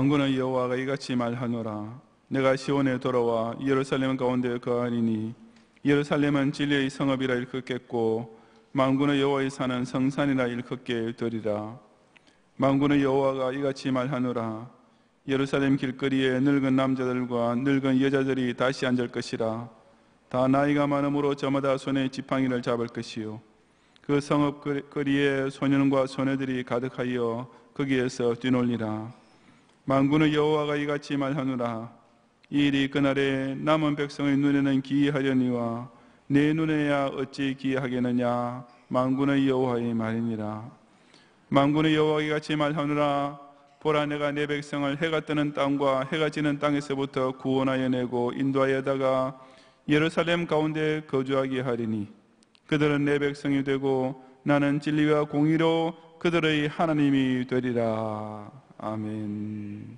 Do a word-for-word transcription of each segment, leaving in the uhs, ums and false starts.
만군의 여호와가 이같이 말하노라. 내가 시온에 돌아와 예루살렘 가운데 거하리니 예루살렘은 진리의 성읍이라 일컫겠고 만군의 여호와의 산은 성산이라 일컫게 되리라. 만군의 여호와가 이같이 말하노라. 예루살렘 길거리에 늙은 남자들과 늙은 여자들이 다시 앉을 것이라. 다 나이가 많음으로 저마다 손에 지팡이를 잡을 것이요 그 성읍 거리에 소년과 소녀들이 가득하여 거기에서 뛰놀리라. 만군의 여호와가 이같이 말하노라. 이 일이 그날에 남은 백성의 눈에는 기이하려니와 내 눈에야 어찌 기이하겠느냐. 만군의 여호와의 말이니라. 만군의 여호와가 이같이 말하노라. 보라, 내가 내 백성을 해가 뜨는 땅과 해가 지는 땅에서부터 구원하여 내고 인도하여다가 예루살렘 가운데 거주하게 하리니 그들은 내 백성이 되고 나는 진리와 공의로 그들의 하나님이 되리라. 아멘.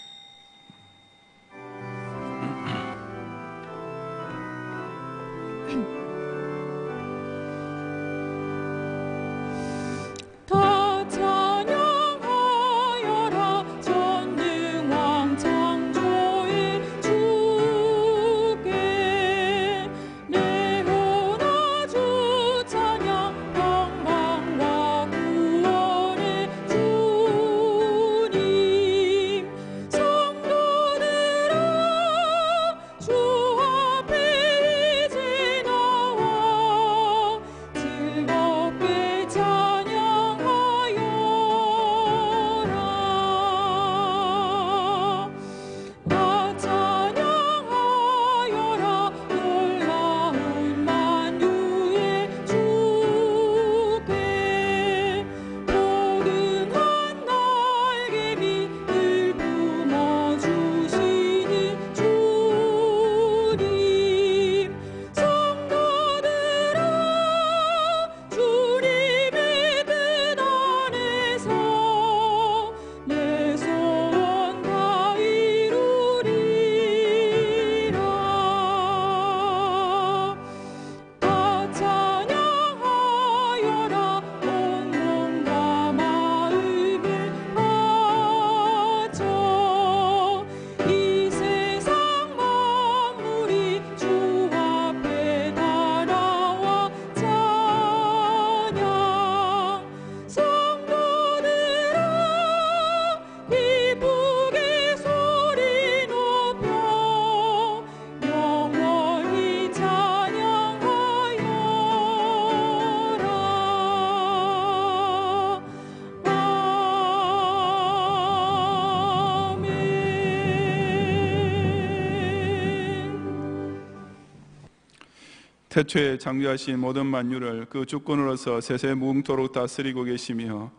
태초에 창조하신 모든 만유를 그 주권으로서 세세 무궁토록 다스리고 계시며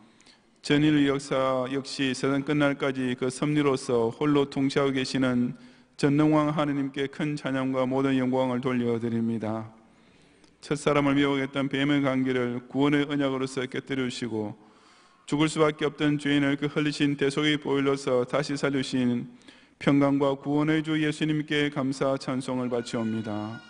전인의 역사 역시 세상 끝날까지 그 섭리로서 홀로 통치하고 계시는 전능왕 하느님께 큰 찬양과 모든 영광을 돌려드립니다. 첫사람을 미혹했던 뱀의 관계를 구원의 언약으로서 깨뜨려 주시고 죽을 수밖에 없던 죄인을 그 흘리신 대속의 보혈로서 다시 살리신 평강과 구원의 주 예수님께 감사 찬송을 바치옵니다.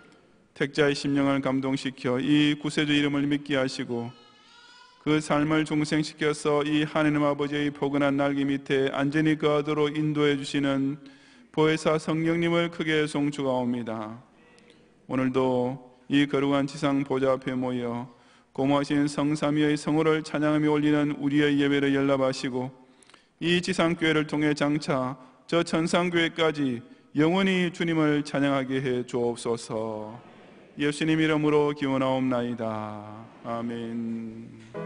택자의 심령을 감동시켜 이 구세주 이름을 믿게 하시고 그 삶을 중생시켜서 이 하느님 아버지의 포근한 날개 밑에 안전히 거하도록 인도해 주시는 보혜사 성령님을 크게 송축하옵니다. 오늘도 이 거룩한 지상 보좌 앞에 모여 고마우신 성삼위의 성호를 찬양하며 올리는 우리의 예배를 연락하시고 이 지상교회를 통해 장차 저 천상교회까지 영원히 주님을 찬양하게 해 주옵소서. 예수님 이름으로 기원하옵나이다. 아멘.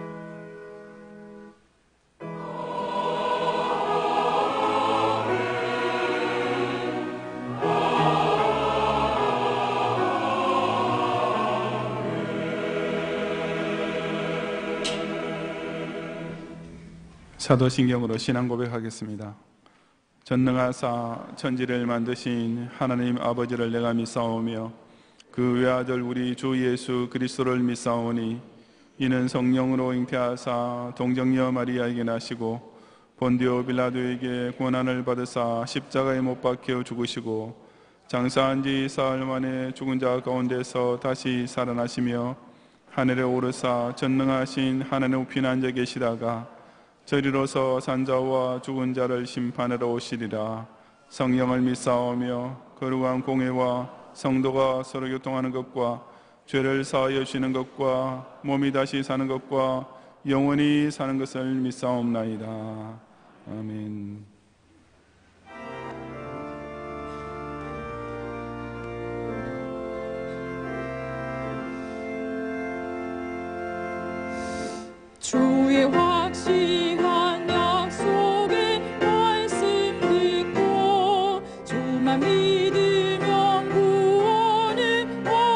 사도신경으로 신앙 고백하겠습니다. 전능하사 천지를 만드신 하나님 아버지를 내가 믿사오며 그 외아들 우리 주 예수 그리스도를 믿사오니 이는 성령으로 잉태하사 동정녀 마리아에게 나시고 본디오 빌라도에게 고난을 받으사 십자가에 못 박혀 죽으시고 장사한 지 사흘 만에 죽은 자 가운데서 다시 살아나시며 하늘에 오르사 전능하신 하나님 우편에 앉아 계시다가 저리로서 산자와 죽은 자를 심판하러 오시리라. 성령을 믿사오며 거룩한 공회와 성도가 서로 교통하는 것과 죄를 사하여 주시는 것과 몸이 다시 사는 것과 영원히 사는 것을 믿사옵나이다. 아멘. 주의 확실한 약속의 말씀 듣고 주만 믿으면 구원을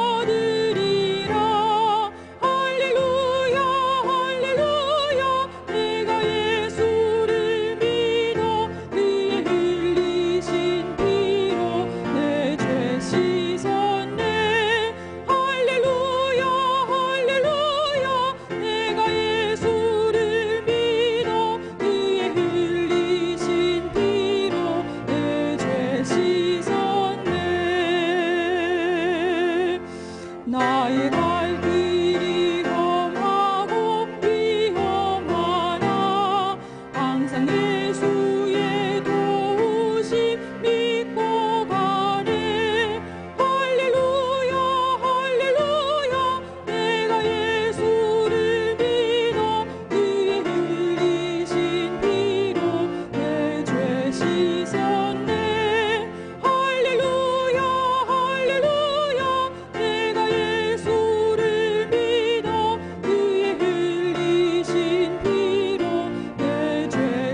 얻으리라. 할렐루야 할렐루야 내가 예수를 믿어 그의 흘리신 피로 내 죄 씻었네. 할렐루야 할렐루야 내가 예수를 믿어 그의 흘리신 피로 내 죄 씻었네. 나의 갈 길이 험하고 위험하나 항상 예수의 도우심 믿고 가네. 할렐루야 할렐루야 내가 예수를 믿어 그의 흘리신 피로 내 죄 씻었네. 할렐루야 할렐루야 내가 예수를 믿어 그의 흘리신 피로 내 죄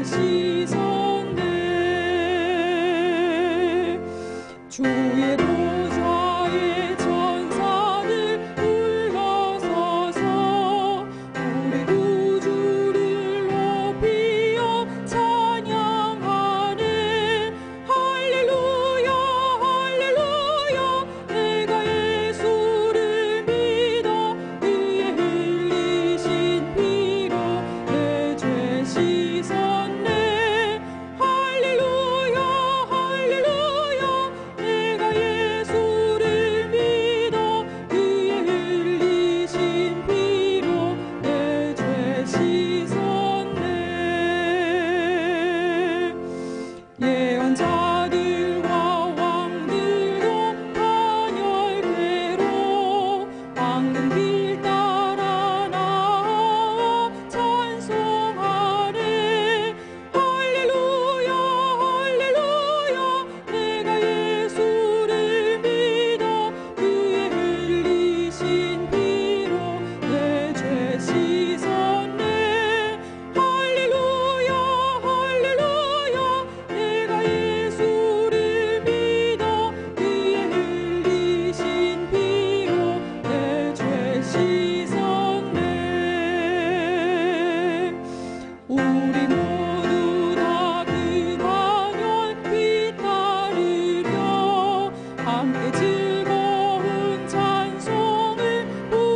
씻었네. 주의 보좌에 천사들 둘러서서 우리 구주를 높이어 찬양하네. 할렐루야 할렐루야 내가 예수를 믿어 그의 흘리신 피로 내 죄 씻었네. 할렐루야 할렐루야 내가 예수를 믿어 그의 흘리신 피로 내 죄 씻었네. 예언자들과 왕들도 단열대로 황금 길 따라 나와 찬송하네. 할렐루야 할렐루야 내가 예수를 믿어 그의 흘리신 피로 내 죄 씻었네. 할렐루야 할렐루야 내가 예수를 믿어 그의 흘리신 피로 내 죄 씻었네. 우리 모두 다 그 반열 뒤따르며 함께 즐거운 찬송을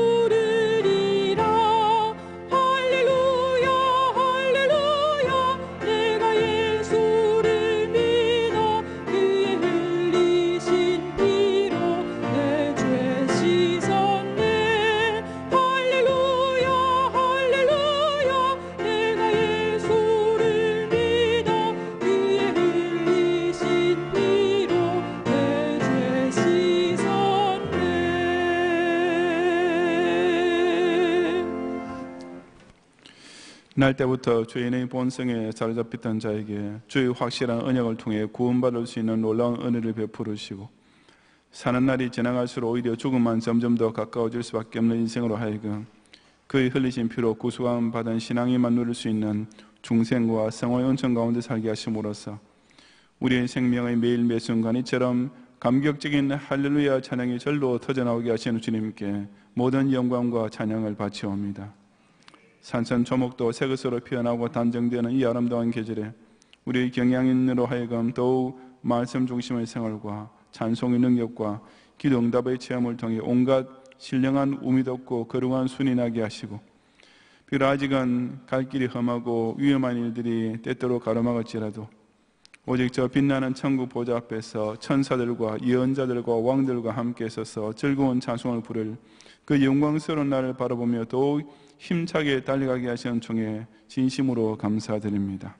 부르리라. 할렐루야 할렐루야 내가 예수를 믿어 그의 흘리신 피로 내 죄 씻었네. 할렐루야 할렐루야 내가 예수를 믿어 그의 흘리신 피로 내 죄 씻었네. 날 때부터 죄인의 본성에 사로잡혔던 자에게 주의 확실한 언약을 통해 구원받을 수 있는 놀라운 은혜를 베풀으시고 사는 날이 지나갈수록 오히려 죽음만 점점 더 가까워질 수밖에 없는 인생으로 하여금 그의 흘리신 피로 구속함 받은 신앙이만 누릴 수 있는 중생과 성화의 은총 가운데 살게 하심으로써 우리의 생명의 매일 매 순간이처럼 감격적인 할렐루야 찬양이 절로 터져나오게 하시는 주님께 모든 영광과 찬양을 바치옵니다. 산천초목도 새것으로 피어나고 단정되는 이 아름다운 계절에 우리의 경향인으로 하여금 더욱 말씀 중심의 생활과 찬송의 능력과 기도 응답의 체험을 통해 온갖 신령한 우미 돋고 거룩한 순이 나게 하시고 비록 아직은 갈 길이 험하고 위험한 일들이 때때로 가로막을지라도 오직 저 빛나는 천국 보좌 앞에서 천사들과 예언자들과 왕들과 함께 서서 즐거운 찬송을 부를 그 영광스러운 날을 바라보며 더욱 힘차게 달려가게 하시는 총에 진심으로 감사드립니다.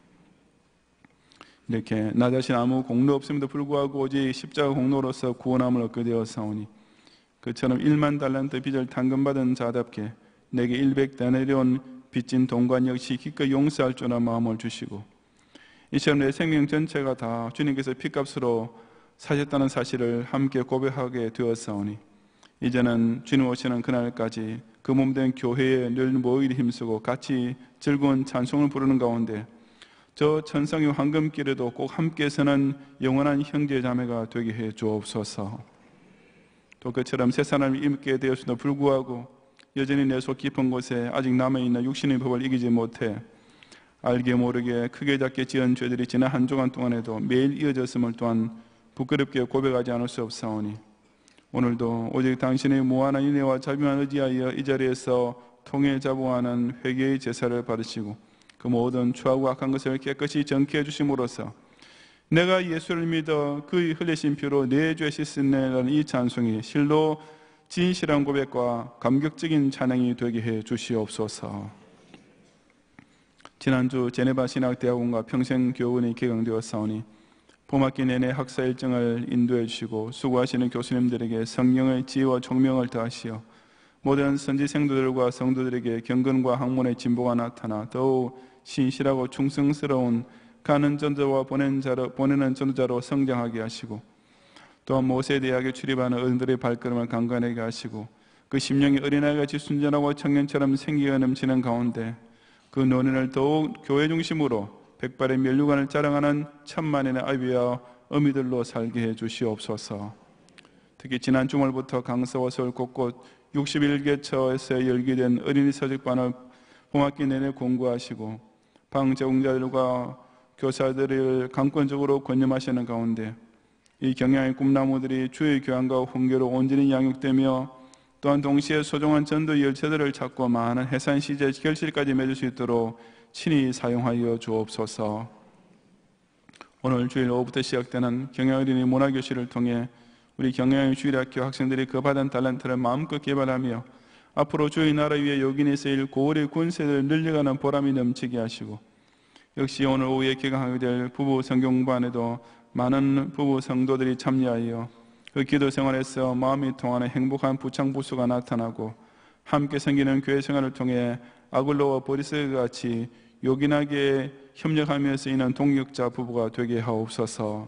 이렇게 나 자신 아무 공로 없음에도 불구하고 오직 십자가 공로로서 구원함을 얻게 되었사오니 그처럼 일만 달란트 빚을 탕금받은 자답게 내게 일백 데나리온 빚진 동관 역시 기꺼이 용서할 줄 아는 마음을 주시고 이처럼 내 생명 전체가 다 주님께서 핏값으로 사셨다는 사실을 함께 고백하게 되었사오니 이제는 주님 오시는 그날까지 그 몸된 교회에 늘 모이리 힘쓰고 같이 즐거운 찬송을 부르는 가운데 저 천상의 황금길에도 꼭 함께 서는 영원한 형제 자매가 되게 해 주옵소서. 또 그처럼 새 사람이 있게 되었음에도 불구하고 여전히 내 속 깊은 곳에 아직 남아있는 육신의 법을 이기지 못해 알게 모르게 크게 작게 지은 죄들이 지난 한 주간 동안에도 매일 이어졌음을 또한 부끄럽게 고백하지 않을 수 없사오니 오늘도 오직 당신의 무한한 인애와 자비만 의지하여 이 자리에서 통해 자부하는 회개의 제사를 받으시고 그 모든 추하고 악한 것을 깨끗이 정케해 주심으로써 내가 예수를 믿어 그의 흘리신 피로 내 죄 씻으네라는 이 찬송이 실로 진실한 고백과 감격적인 찬양이 되게 해 주시옵소서. 지난주 제네바 신학대학원과 평생교원이 개강되었사오니 봄학기 내내 학사 일정을 인도해 주시고 수고하시는 교수님들에게 성령의 지혜와 총명을 더하시어 모든 선지 생도들과 성도들에게 경건과 학문의 진보가 나타나 더욱 신실하고 충성스러운 가는 전도자와 보내는, 자로, 보내는 전도자로 성장하게 하시고 또한 모세 대학에 출입하는 어른들의 발걸음을 강건하게 하시고 그 심령이 어린아이같이 순전하고 청년처럼 생기가 넘치는 가운데 그 노년을 더욱 교회 중심으로 백발의 면류관을 자랑하는 천만인의 아비와 어미들로 살게 해 주시옵소서. 특히 지난 주말부터 강서와 서울 곳곳 육십일 개처에서 열기된 어린이 서적반을 봄학기 내내 공부하시고 방제공자들과 교사들을 강권적으로 권념하시는 가운데 이 경향의 꿈나무들이 주의 교양과 훈계로 온전히 양육되며 또한 동시에 소중한 전도 열쇠들을 찾고 많은 해산 시제 결실까지 맺을 수 있도록 친히 사용하여 주옵소서. 오늘 주일 오후부터 시작되는 경향어린이 문화교실을 통해 우리 경향의 주일학교 학생들이 그 받은 달란트를 마음껏 개발하며 앞으로 주의 나라 위에 요긴에 쓰일 고을의 군세를 늘려가는 보람이 넘치게 하시고 역시 오늘 오후에 개강하게 될 부부 성경반에도 많은 부부 성도들이 참여하여 그 기도 생활에서 마음이 통하는 행복한 부창부수가 나타나고 함께 생기는 교회 생활을 통해 아굴로와 보리스가 같이 요긴하게 협력하며 쓰이는 동역자 부부가 되게 하옵소서.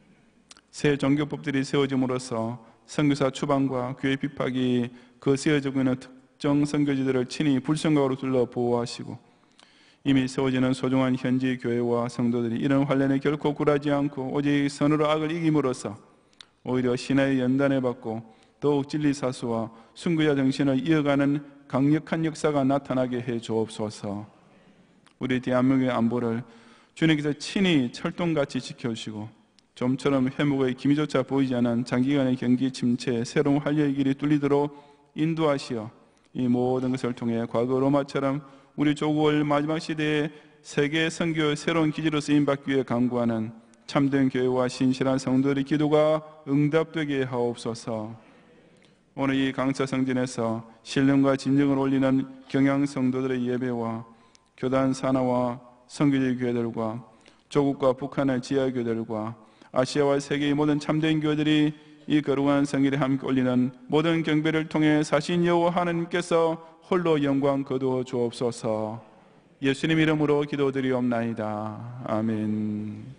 새 종교법들이 세워짐으로써 선교사 추방과 교회 핍박이 그 세워지고 있는 특정 선교지들을 친히 불성각으로 둘러 보호하시고 이미 세워지는 소중한 현지 교회와 성도들이 이런 환란에 결코 굴하지 않고 오직 선으로 악을 이김으로써 오히려 신의 연단을 받고 더욱 진리사수와 순교자 정신을 이어가는 강력한 역사가 나타나게 해 주옵소서. 우리 대한민국의 안보를 주님께서 친히 철동같이 지켜주시고 좀처럼 회복의 기미조차 보이지 않은 장기간의 경기 침체, 새로운 활력의 길이 뚫리도록 인도하시어 이 모든 것을 통해 과거 로마처럼 우리 조국을 마지막 시대에 세계 선교의 새로운 기지로 쓰임받기 위해 강구하는 참된 교회와 신실한 성도들의 기도가 응답되게 하옵소서. 오늘 이 강서 성전에서 신령과 진정을 올리는 경양 성도들의 예배와 교단 산하와 선교지 교회들과 조국과 북한의 지하 교회들과 아시아와 세계의 모든 참된 교회들이 이 거룩한 성일에 함께 올리는 모든 경배를 통해 사신 여호와 하나님께서 홀로 영광 거두어 주옵소서. 예수님 이름으로 기도드리옵나이다. 아멘.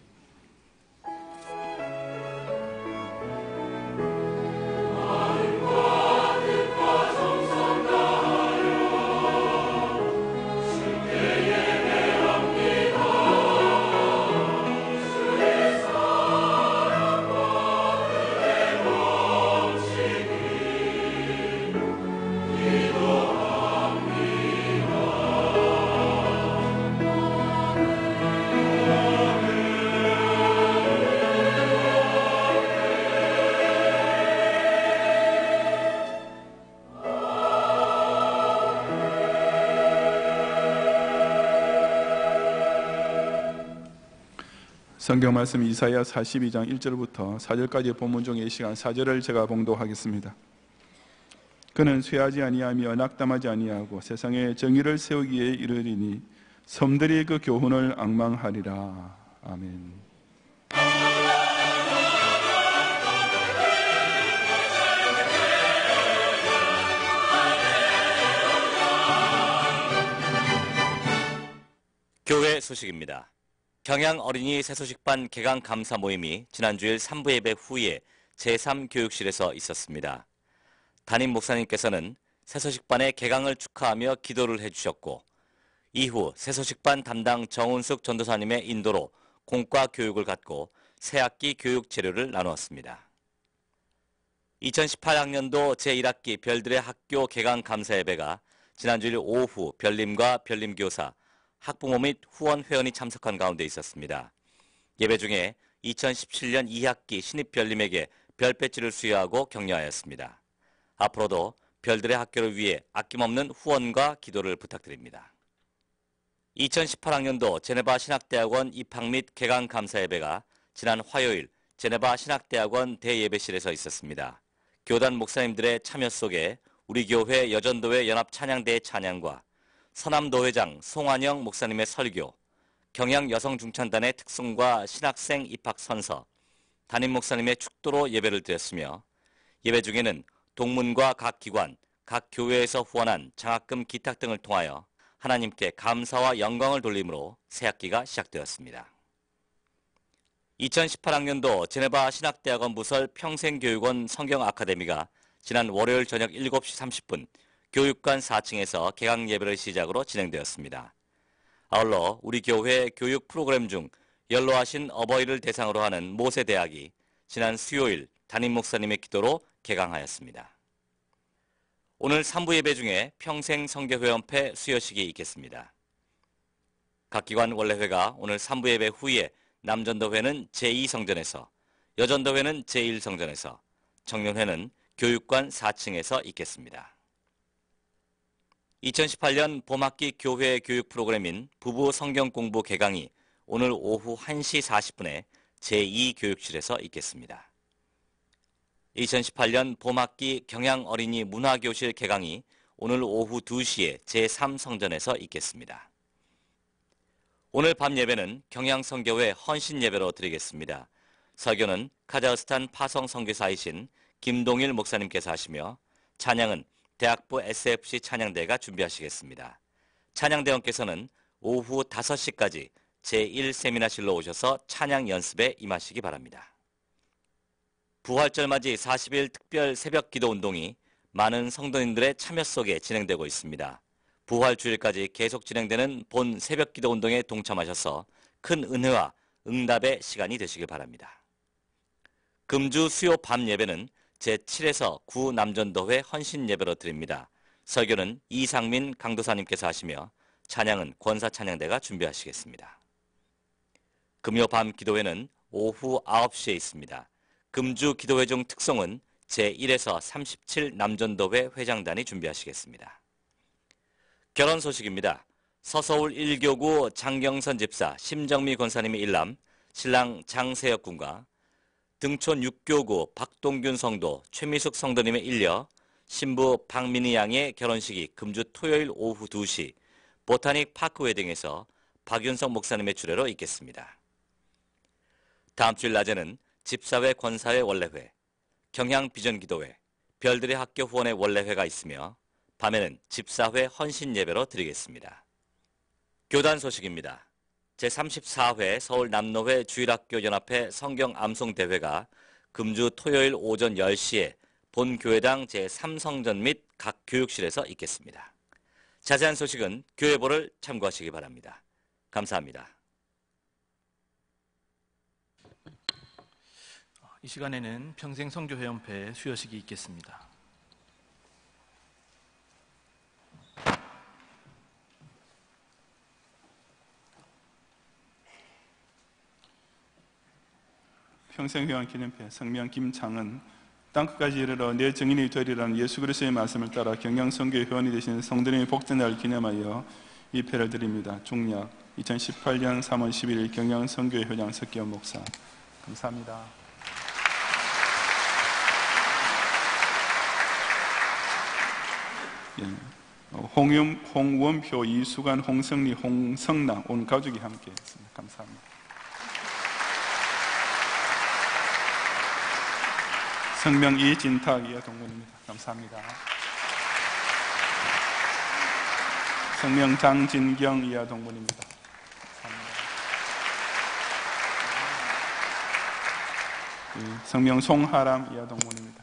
성경 말씀 이사야 사십이 장 일 절부터 사 절까지 본문 중에 이 시간 사 절을 제가 봉독하겠습니다. 그는 쇠하지 아니하며 낙담하지 아니하고 세상에 정의를 세우기에 이르리니 섬들이 그 교훈을 앙망하리라. 아멘. 교회 소식입니다. 경양 어린이 새소식반 개강 감사 모임이 지난주일 삼 부 예배 후에 제삼 교육실에서 있었습니다. 담임 목사님께서는 새소식반의 개강을 축하하며 기도를 해주셨고 이후 새소식반 담당 정운숙 전도사님의 인도로 공과 교육을 갖고 새학기 교육 재료를 나누었습니다. 이천십팔 학년도 제일 학기 별들의 학교 개강 감사 예배가 지난주일 오후 별님과 별님교사, 학부모 및 후원 회원이 참석한 가운데 있었습니다. 예배 중에 이천십칠 년 이 학기 신입 별님에게 별배지를 수여하고 격려하였습니다. 앞으로도 별들의 학교를 위해 아낌없는 후원과 기도를 부탁드립니다. 이천십팔 학년도 제네바 신학대학원 입학 및 개강 감사 예배가 지난 화요일 제네바 신학대학원 대예배실에서 있었습니다. 교단 목사님들의 참여 속에 우리 교회 여전도회 연합찬양대의 찬양과 서남도회장 송환영 목사님의 설교, 경양여성중찬단의 특송과 신학생 입학 선서, 담임 목사님의 축도로 예배를 드렸으며 예배 중에는 동문과 각 기관, 각 교회에서 후원한 장학금 기탁 등을 통하여 하나님께 감사와 영광을 돌림으로 새학기가 시작되었습니다. 이천십팔 학년도 제네바 신학대학원 부설 평생교육원 성경아카데미가 지난 월요일 저녁 일곱 시 삼십 분 교육관 사 층에서 개강 예배를 시작으로 진행되었습니다. 아울러 우리 교회 교육 프로그램 중 연로하신 어버이를 대상으로 하는 모세대학이 지난 수요일 담임 목사님의 기도로 개강하였습니다. 오늘 삼 부 예배 중에 평생선교회원회 수여식이 있겠습니다. 각 기관 원래회가 오늘 삼 부 예배 후에 남전도회는 제이 성전에서, 여전도회는 제일 성전에서, 청년회는 교육관 사 층에서 있겠습니다. 이천십팔 년 봄학기 교회 교육 프로그램인 부부 성경공부 개강이 오늘 오후 한 시 사십 분에 제이 교육실에서 있겠습니다. 이천십팔 년 봄학기 경양어린이 문화교실 개강이 오늘 오후 두 시에 제삼 성전에서 있겠습니다. 오늘 밤 예배는 경양선교회 헌신예배로 드리겠습니다. 설교는 카자흐스탄 파성 선교사이신 김동일 목사님께서 하시며 찬양은 대학부 에스에프씨 찬양대가 준비하시겠습니다. 찬양대원께서는 오후 다섯 시까지 제일 세미나실로 오셔서 찬양 연습에 임하시기 바랍니다. 부활절 맞이 사십 일 특별 새벽 기도 운동이 많은 성도님들의 참여 속에 진행되고 있습니다. 부활 주일까지 계속 진행되는 본 새벽 기도 운동에 동참하셔서 큰 은혜와 응답의 시간이 되시길 바랍니다. 금주 수요 밤 예배는 제칠에서 구 남전도회 헌신 예배로 드립니다. 설교는 이상민 강도사님께서 하시며 찬양은 권사찬양대가 준비하시겠습니다. 금요 밤 기도회는 오후 아홉 시에 있습니다. 금주 기도회 중 특송은 제일에서 삼십칠 남전도회 회장단이 준비하시겠습니다. 결혼 소식입니다. 서서울 일 교구 장경선 집사 심정미 권사님의 일남 신랑 장세혁 군과 등촌 육 교구 박동균 성도 최미숙 성도님의 일녀 신부 박민희 양의 결혼식이 금주 토요일 오후 두 시 보타닉 파크 웨딩에서 박윤성 목사님의 주례로 있겠습니다. 다음 주일 낮에는 집사회 권사회 원래회, 경향 비전기도회, 별들의 학교 후원회 원래회가 있으며 밤에는 집사회 헌신 예배로 드리겠습니다. 교단 소식입니다. 제삼십사 회 서울 남로회 주일학교 연합회 성경 암송 대회가 금주 토요일 오전 열 시에 본 교회당 제삼 성전 및 각 교육실에서 있겠습니다. 자세한 소식은 교회보를 참고하시기 바랍니다. 감사합니다. 이 시간에는 평생선교회원회 수여식이 있겠습니다. 평생회원기념회 성명 김창은 땅끝까지 이르러 내 증인이 되리라는 예수 그리스도의 말씀을 따라 경양선교회 회원이 되신 성도님의 복된 날을 기념하여 이 패를 드립니다. 중략 이천십팔 년 삼월 십일일 경영 선교회 회장 석기현 목사. 감사합니다. 예. 홍윤, 홍원표, 이수관, 홍성리, 홍성나 온 가족이 함께 했습니다. 감사합니다. 성명 이진탁 이하 동문입니다. 감사합니다. 성명 장진경 이하 동문입니다. 감사합니다. 예. 성명 송하람 이하 동문입니다.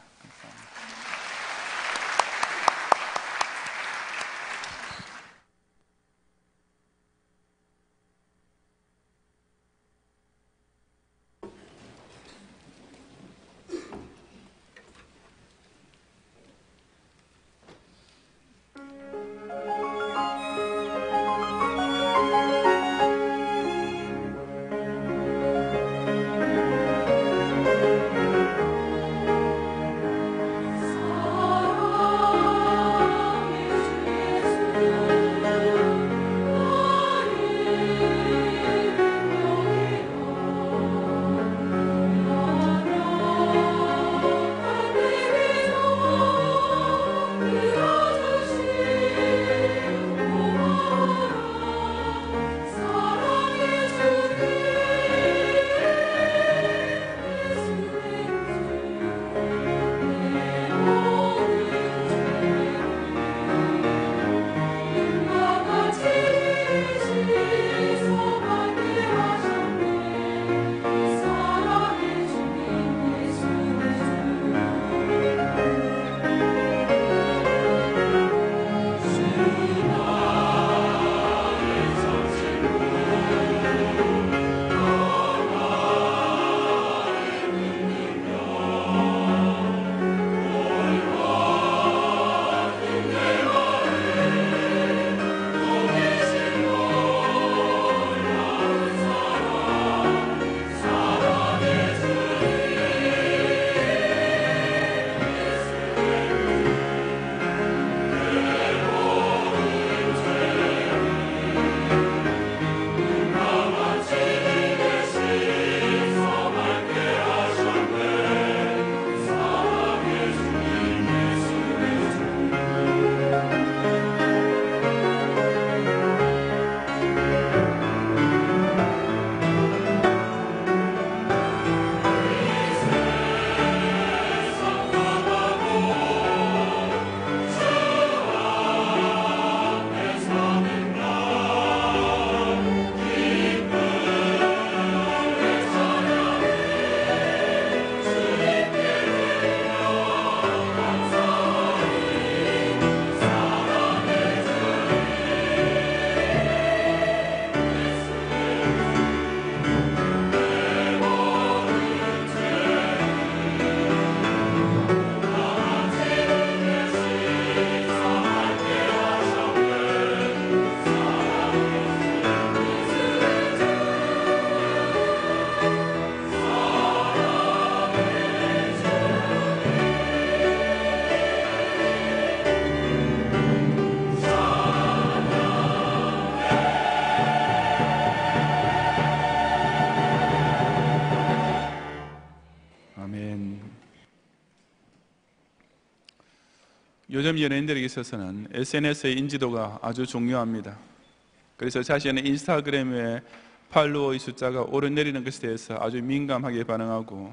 요즘 연예인들에게 있어서는 에스엔에스의 인지도가 아주 중요합니다. 그래서 자신의 인스타그램에 팔로워의 숫자가 오르내리는 것에 대해서 아주 민감하게 반응하고,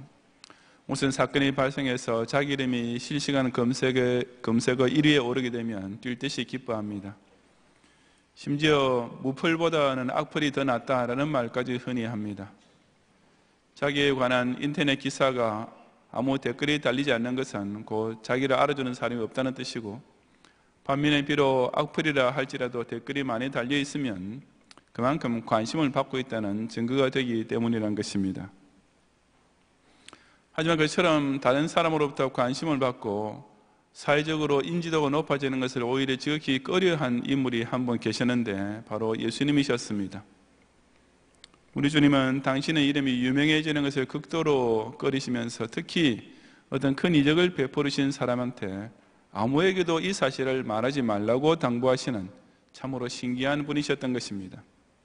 무슨 사건이 발생해서 자기 이름이 실시간 검색어, 검색어 일 위에 오르게 되면 뛸 듯이 기뻐합니다. 심지어 무플보다는 악플이 더 낫다라는 말까지 흔히 합니다. 자기에 관한 인터넷 기사가 아무 댓글이 달리지 않는 것은 곧 자기를 알아주는 사람이 없다는 뜻이고, 반면에 비록 악플이라 할지라도 댓글이 많이 달려 있으면 그만큼 관심을 받고 있다는 증거가 되기 때문이라는 것입니다. 하지만 그처럼 다른 사람으로부터 관심을 받고 사회적으로 인지도가 높아지는 것을 오히려 지극히 꺼려한 인물이 한 분 계셨는데 바로 예수님이셨습니다. 우리 주님은 당신의 이름이 유명해지는 것을 극도로 꺼리시면서 특히 어떤 큰 이적을 베푸신 사람한테 아무에게도 이 사실을 말하지 말라고 당부하시는 참으로 신기한 분이셨던 것입니다.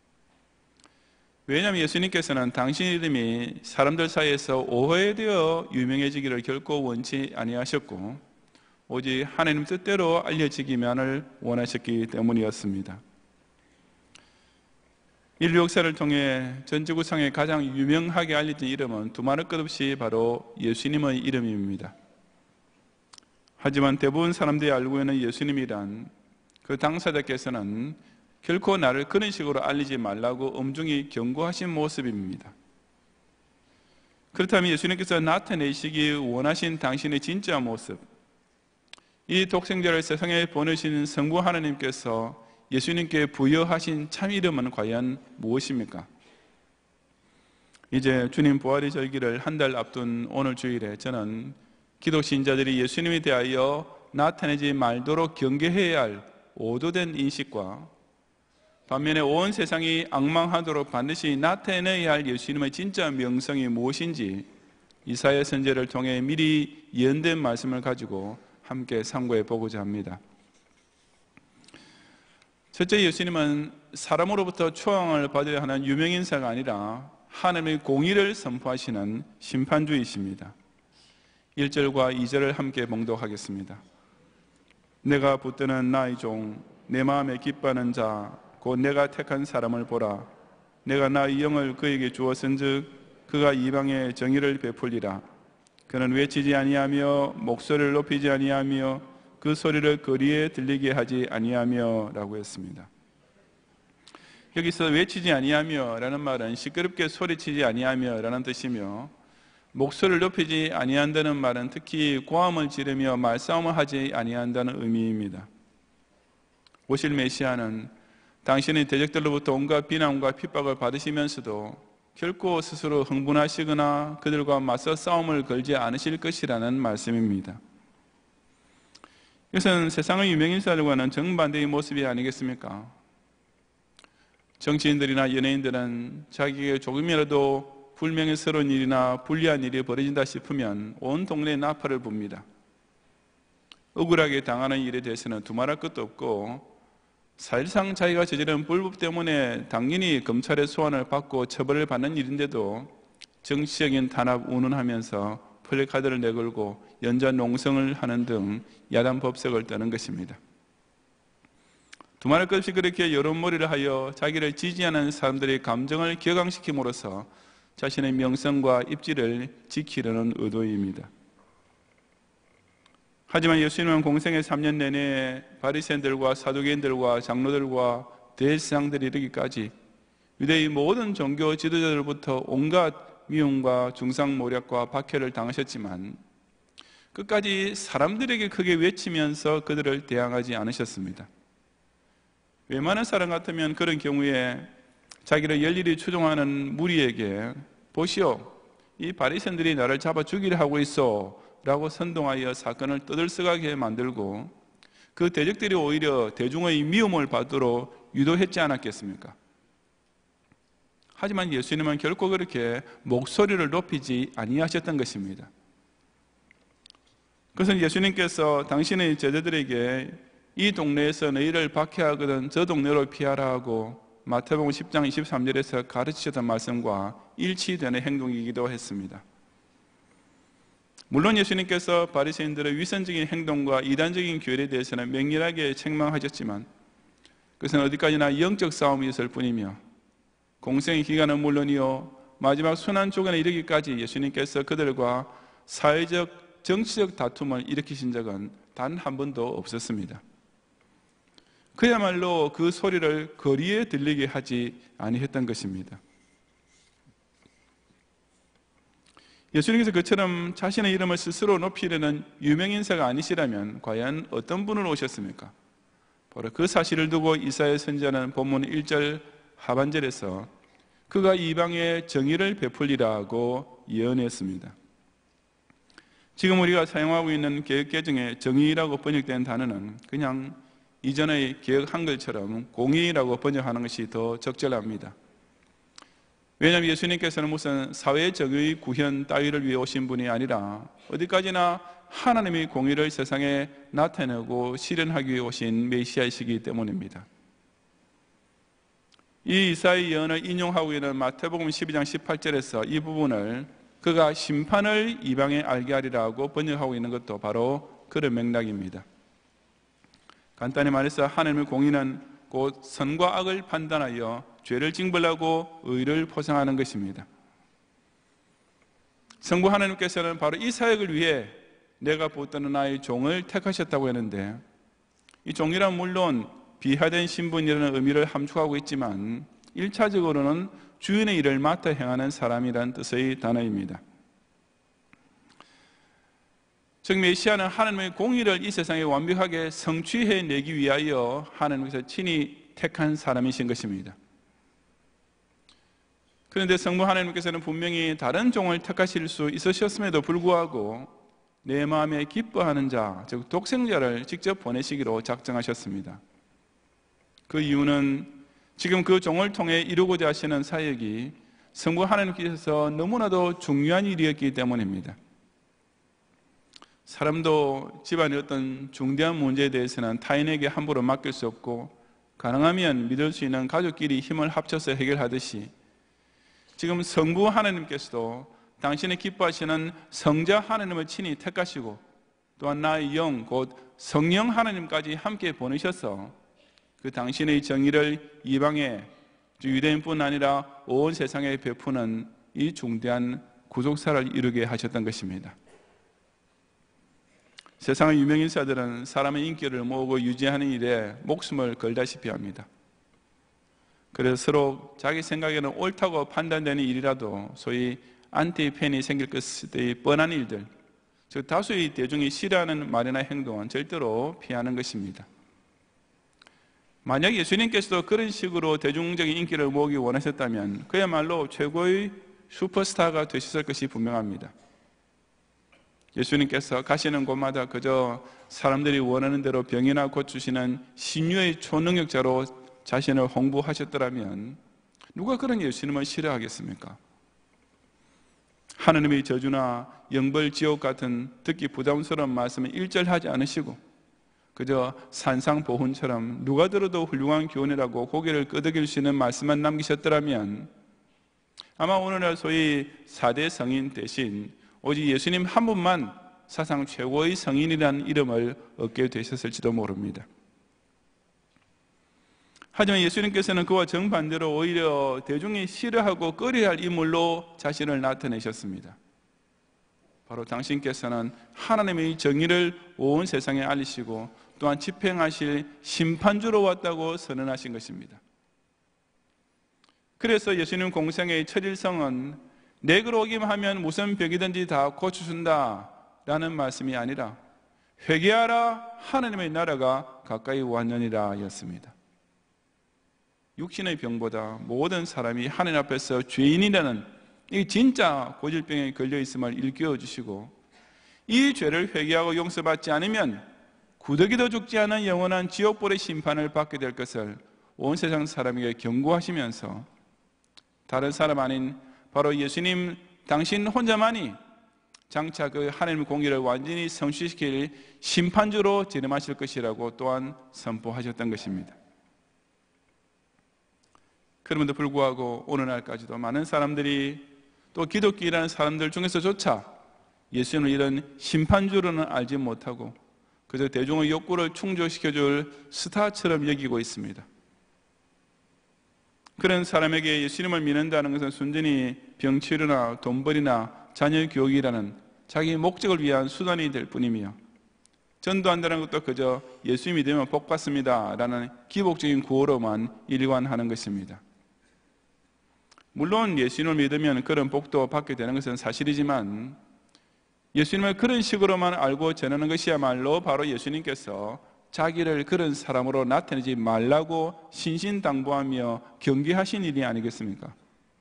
왜냐하면 예수님께서는 당신 이름이 사람들 사이에서 오해되어 유명해지기를 결코 원치 아니하셨고 오직 하나님 뜻대로 알려지기만을 원하셨기 때문이었습니다. 인류 역사를 통해 전 지구상에 가장 유명하게 알려진 이름은 두말할 것 없이 바로 예수님의 이름입니다. 하지만 대부분 사람들이 알고 있는 예수님이란 그 당사자께서는 결코 나를 그런 식으로 알리지 말라고 엄중히 경고하신 모습입니다. 그렇다면 예수님께서 나타내시기 원하신 당신의 진짜 모습, 이 독생자를 세상에 보내신 성부 하나님께서 예수님께 부여하신 참 이름은 과연 무엇입니까? 이제 주님 부활의 절기를 한 달 앞둔 오늘 주일에 저는 기독 신자들이 예수님에 대하여 나타내지 말도록 경계해야 할 오도된 인식과 반면에 온 세상이 앙망하도록 반드시 나타내야 할 예수님의 진짜 명성이 무엇인지 이사야 선지자를 통해 미리 예언된 말씀을 가지고 함께 상고해 보고자 합니다. 첫째, 예수님은 사람으로부터 초항을 받아야 하는 유명인사가 아니라 하나님의 공의를 선포하시는 심판주이십니다. 일 절과 이 절을 함께 봉독하겠습니다. 내가 붙드는 나의 종, 내 마음에 기뻐하는 자, 곧 내가 택한 사람을 보라. 내가 나의 영을 그에게 주었은즉 그가 이방에 정의를 베풀리라. 그는 외치지 아니하며 목소리를 높이지 아니하며 그 소리를 거리에 들리게 하지 아니하며 라고 했습니다. 여기서 외치지 아니하며 라는 말은 시끄럽게 소리치지 아니하며 라는 뜻이며 목소리를 높이지 아니한다는 말은 특히 고함을 지르며 말싸움을 하지 아니한다는 의미입니다. 오실 메시아는 당신의 대적들로부터 온갖 비난과 핍박을 받으시면서도 결코 스스로 흥분하시거나 그들과 맞서 싸움을 걸지 않으실 것이라는 말씀입니다. 이것은 세상의 유명인사들과는 정반대의 모습이 아니겠습니까? 정치인들이나 연예인들은 자기에게 조금이라도 불명예스러운 일이나 불리한 일이 벌어진다 싶으면 온 동네에 나팔을 붑니다. 억울하게 당하는 일에 대해서는 두말할 것도 없고 사실상 자기가 저지른 불법 때문에 당연히 검찰의 소환을 받고 처벌을 받는 일인데도 정치적인 탄압 운운하면서 플래카드를 내걸고 연좌 농성을 하는 등 야단 법석을 떠는 것입니다. 두말할 것 없이 그렇게 여론몰이를 하여 자기를 지지하는 사람들의 감정을 격앙시킴으로써 자신의 명성과 입지를 지키려는 의도입니다. 하지만 예수님은 공생의 삼 년 내내 바리새인들과 사두개인들과 장로들과 대제사장들이 이르기까지 유대의 모든 종교 지도자들부터 온갖 미움과 중상모략과 박해를 당하셨지만 끝까지 사람들에게 크게 외치면서 그들을 대항하지 않으셨습니다. 웬만한 사람 같으면 그런 경우에 자기를 열일히 추종하는 무리에게 보시오, 이 바리새인들이 나를 잡아 죽이려 하고 있어 라고 선동하여 사건을 떠들썩하게 만들고 그 대적들이 오히려 대중의 미움을 받도록 유도했지 않았겠습니까? 하지만 예수님은 결코 그렇게 목소리를 높이지 아니하셨던 것입니다. 그것은 예수님께서 당신의 제자들에게 이 동네에서 너희를 박해하거든 저 동네로 피하라 하고 마태복음 십 장 이십삼 절에서 가르치셨던 말씀과 일치되는 행동이기도 했습니다. 물론 예수님께서 바리새인들의 위선적인 행동과 이단적인 교회에 대해서는 맹렬하게 책망하셨지만 그것은 어디까지나 영적 싸움이었을 뿐이며 공생의 기간은 물론이요 마지막 순환 조건에 이르기까지 예수님께서 그들과 사회적, 정치적 다툼을 일으키신 적은 단 한 번도 없었습니다. 그야말로 그 소리를 거리에 들리게 하지 아니했던 것입니다. 예수님께서 그처럼 자신의 이름을 스스로 높이려는 유명인사가 아니시라면 과연 어떤 분으로 오셨습니까? 바로 그 사실을 두고 이사야 선지자는 본문 일 절 하반절에서 그가 이방에 정의를 베풀리라고 예언했습니다. 지금 우리가 사용하고 있는 개역개정에 정의라고 번역된 단어는 그냥 이전의 개역 한글처럼 공의라고 번역하는 것이 더 적절합니다. 왜냐하면 예수님께서는 무슨 사회 정의 구현 따위를 위해 오신 분이 아니라 어디까지나 하나님의 공의를 세상에 나타내고 실현하기 위해 오신 메시아이시기 때문입니다. 이 이사의 예언을 인용하고 있는 마태복음 십이 장 십팔 절에서 이 부분을 그가 심판을 이방에 알게 하리라고 번역하고 있는 것도 바로 그런 맥락입니다. 간단히 말해서 하나님의 공의는 곧 선과 악을 판단하여 죄를 징벌하고 의를 포상하는 것입니다. 성부 하나님께서는 바로 이 사역을 위해 내가 붙드는 나의 종을 택하셨다고 했는데, 이 종이란 물론 비하된 신분이라는 의미를 함축하고 있지만 일차적으로는 주인의 일을 맡아 행하는 사람이라는 뜻의 단어입니다. 즉 메시아는 하나님의 공의를 이 세상에 완벽하게 성취해내기 위하여 하나님께서 친히 택한 사람이신 것입니다. 그런데 성부 하나님께서는 분명히 다른 종을 택하실 수 있으셨음에도 불구하고 내 마음에 기뻐하는 자, 즉 독생자를 직접 보내시기로 작정하셨습니다. 그 이유는 지금 그 종을 통해 이루고자 하시는 사역이 성부 하나님께서 너무나도 중요한 일이었기 때문입니다. 사람도 집안의 어떤 중대한 문제에 대해서는 타인에게 함부로 맡길 수 없고 가능하면 믿을 수 있는 가족끼리 힘을 합쳐서 해결하듯이 지금 성부 하나님께서도 당신의 기뻐하시는 성자 하나님을 친히 택하시고 또한 나의 영, 곧 성령 하나님까지 함께 보내셔서 그 당신의 정의를 이방에 유대인뿐 아니라 온 세상에 베푸는 이 중대한 구속사를 이루게 하셨던 것입니다. 세상의 유명인사들은 사람의 인기를 모으고 유지하는 일에 목숨을 걸다시피 합니다. 그래서 서로 자기 생각에는 옳다고 판단되는 일이라도 소위 안티팬이 생길 것의 뻔한 일들, 즉 다수의 대중이 싫어하는 말이나 행동은 절대로 피하는 것입니다. 만약 예수님께서도 그런 식으로 대중적인 인기를 모으기 원하셨다면 그야말로 최고의 슈퍼스타가 되셨을 것이 분명합니다. 예수님께서 가시는 곳마다 그저 사람들이 원하는 대로 병이나 고치시는 신유의 초능력자로 자신을 홍보하셨더라면 누가 그런 예수님을 싫어하겠습니까? 하나님의 저주나 영벌 지옥 같은 듣기 부담스러운 말씀을 일절하지 않으시고 그저 산상보훈처럼 누가 들어도 훌륭한 교훈이라고 고개를 끄덕일 수 있는 말씀만 남기셨더라면 아마 오늘날 소위 사대 성인 대신 오직 예수님 한 분만 사상 최고의 성인이라는 이름을 얻게 되셨을지도 모릅니다. 하지만 예수님께서는 그와 정반대로 오히려 대중이 싫어하고 꺼려야 할 인물로 자신을 나타내셨습니다. 바로 당신께서는 하나님의 정의를 온 세상에 알리시고 또한 집행하실 심판주로 왔다고 선언하신 것입니다. 그래서 예수님 공생의 첫 일성은 내게로 오기만 하면 무슨 병이든지 다 고쳐준다 라는 말씀이 아니라 회개하라 하나님의 나라가 가까이 왔느니라 였습니다. 육신의 병보다 모든 사람이 하나님 앞에서 죄인이라는 이 진짜 고질병에 걸려있음을 일깨워 주시고 이 죄를 회개하고 용서받지 않으면 구더기도 죽지 않은 영원한 지옥불의 심판을 받게 될 것을 온 세상 사람에게 경고하시면서 다른 사람 아닌 바로 예수님 당신 혼자만이 장차 그 하나님의 공의를 완전히 성취시킬 심판주로 재림하실 것이라고 또한 선포하셨던 것입니다. 그럼에도 불구하고 오늘날까지도 많은 사람들이 또 기독교라는 사람들 중에서조차 예수님을 이런 심판주로는 알지 못하고 그저 대중의 욕구를 충족시켜줄 스타처럼 여기고 있습니다. 그런 사람에게 예수님을 믿는다는 것은 순전히 병치료나 돈벌이나 자녀 교육이라는 자기 목적을 위한 수단이 될 뿐이며 전도한다는 것도 그저 예수 믿으면 복 받습니다 라는 기복적인 구호로만 일관하는 것입니다. 물론 예수님을 믿으면 그런 복도 받게 되는 것은 사실이지만 예수님을 그런 식으로만 알고 전하는 것이야말로 바로 예수님께서 자기를 그런 사람으로 나타내지 말라고 신신당부하며 경계하신 일이 아니겠습니까?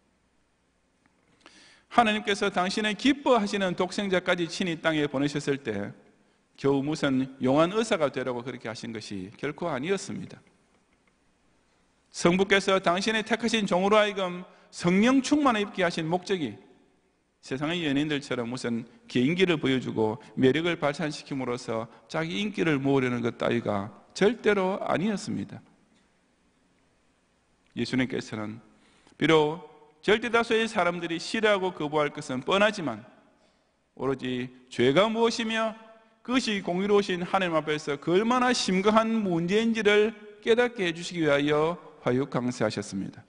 하나님께서 당신의 기뻐하시는 독생자까지 친히 땅에 보내셨을 때 겨우 무슨 용한 의사가 되라고 그렇게 하신 것이 결코 아니었습니다. 성부께서 당신의 택하신 종으로 하여금 성령 충만을 입게 하신 목적이 세상의 연예인들처럼 무슨 개인기를 보여주고 매력을 발산시킴으로써 자기 인기를 모으려는 것 따위가 절대로 아니었습니다. 예수님께서는 비록 절대 다수의 사람들이 싫어하고 거부할 것은 뻔하지만 오로지 죄가 무엇이며 그것이 공의로우신 하나님 앞에서 그 얼마나 심각한 문제인지를 깨닫게 해주시기 위하여 화육 강세하셨습니다.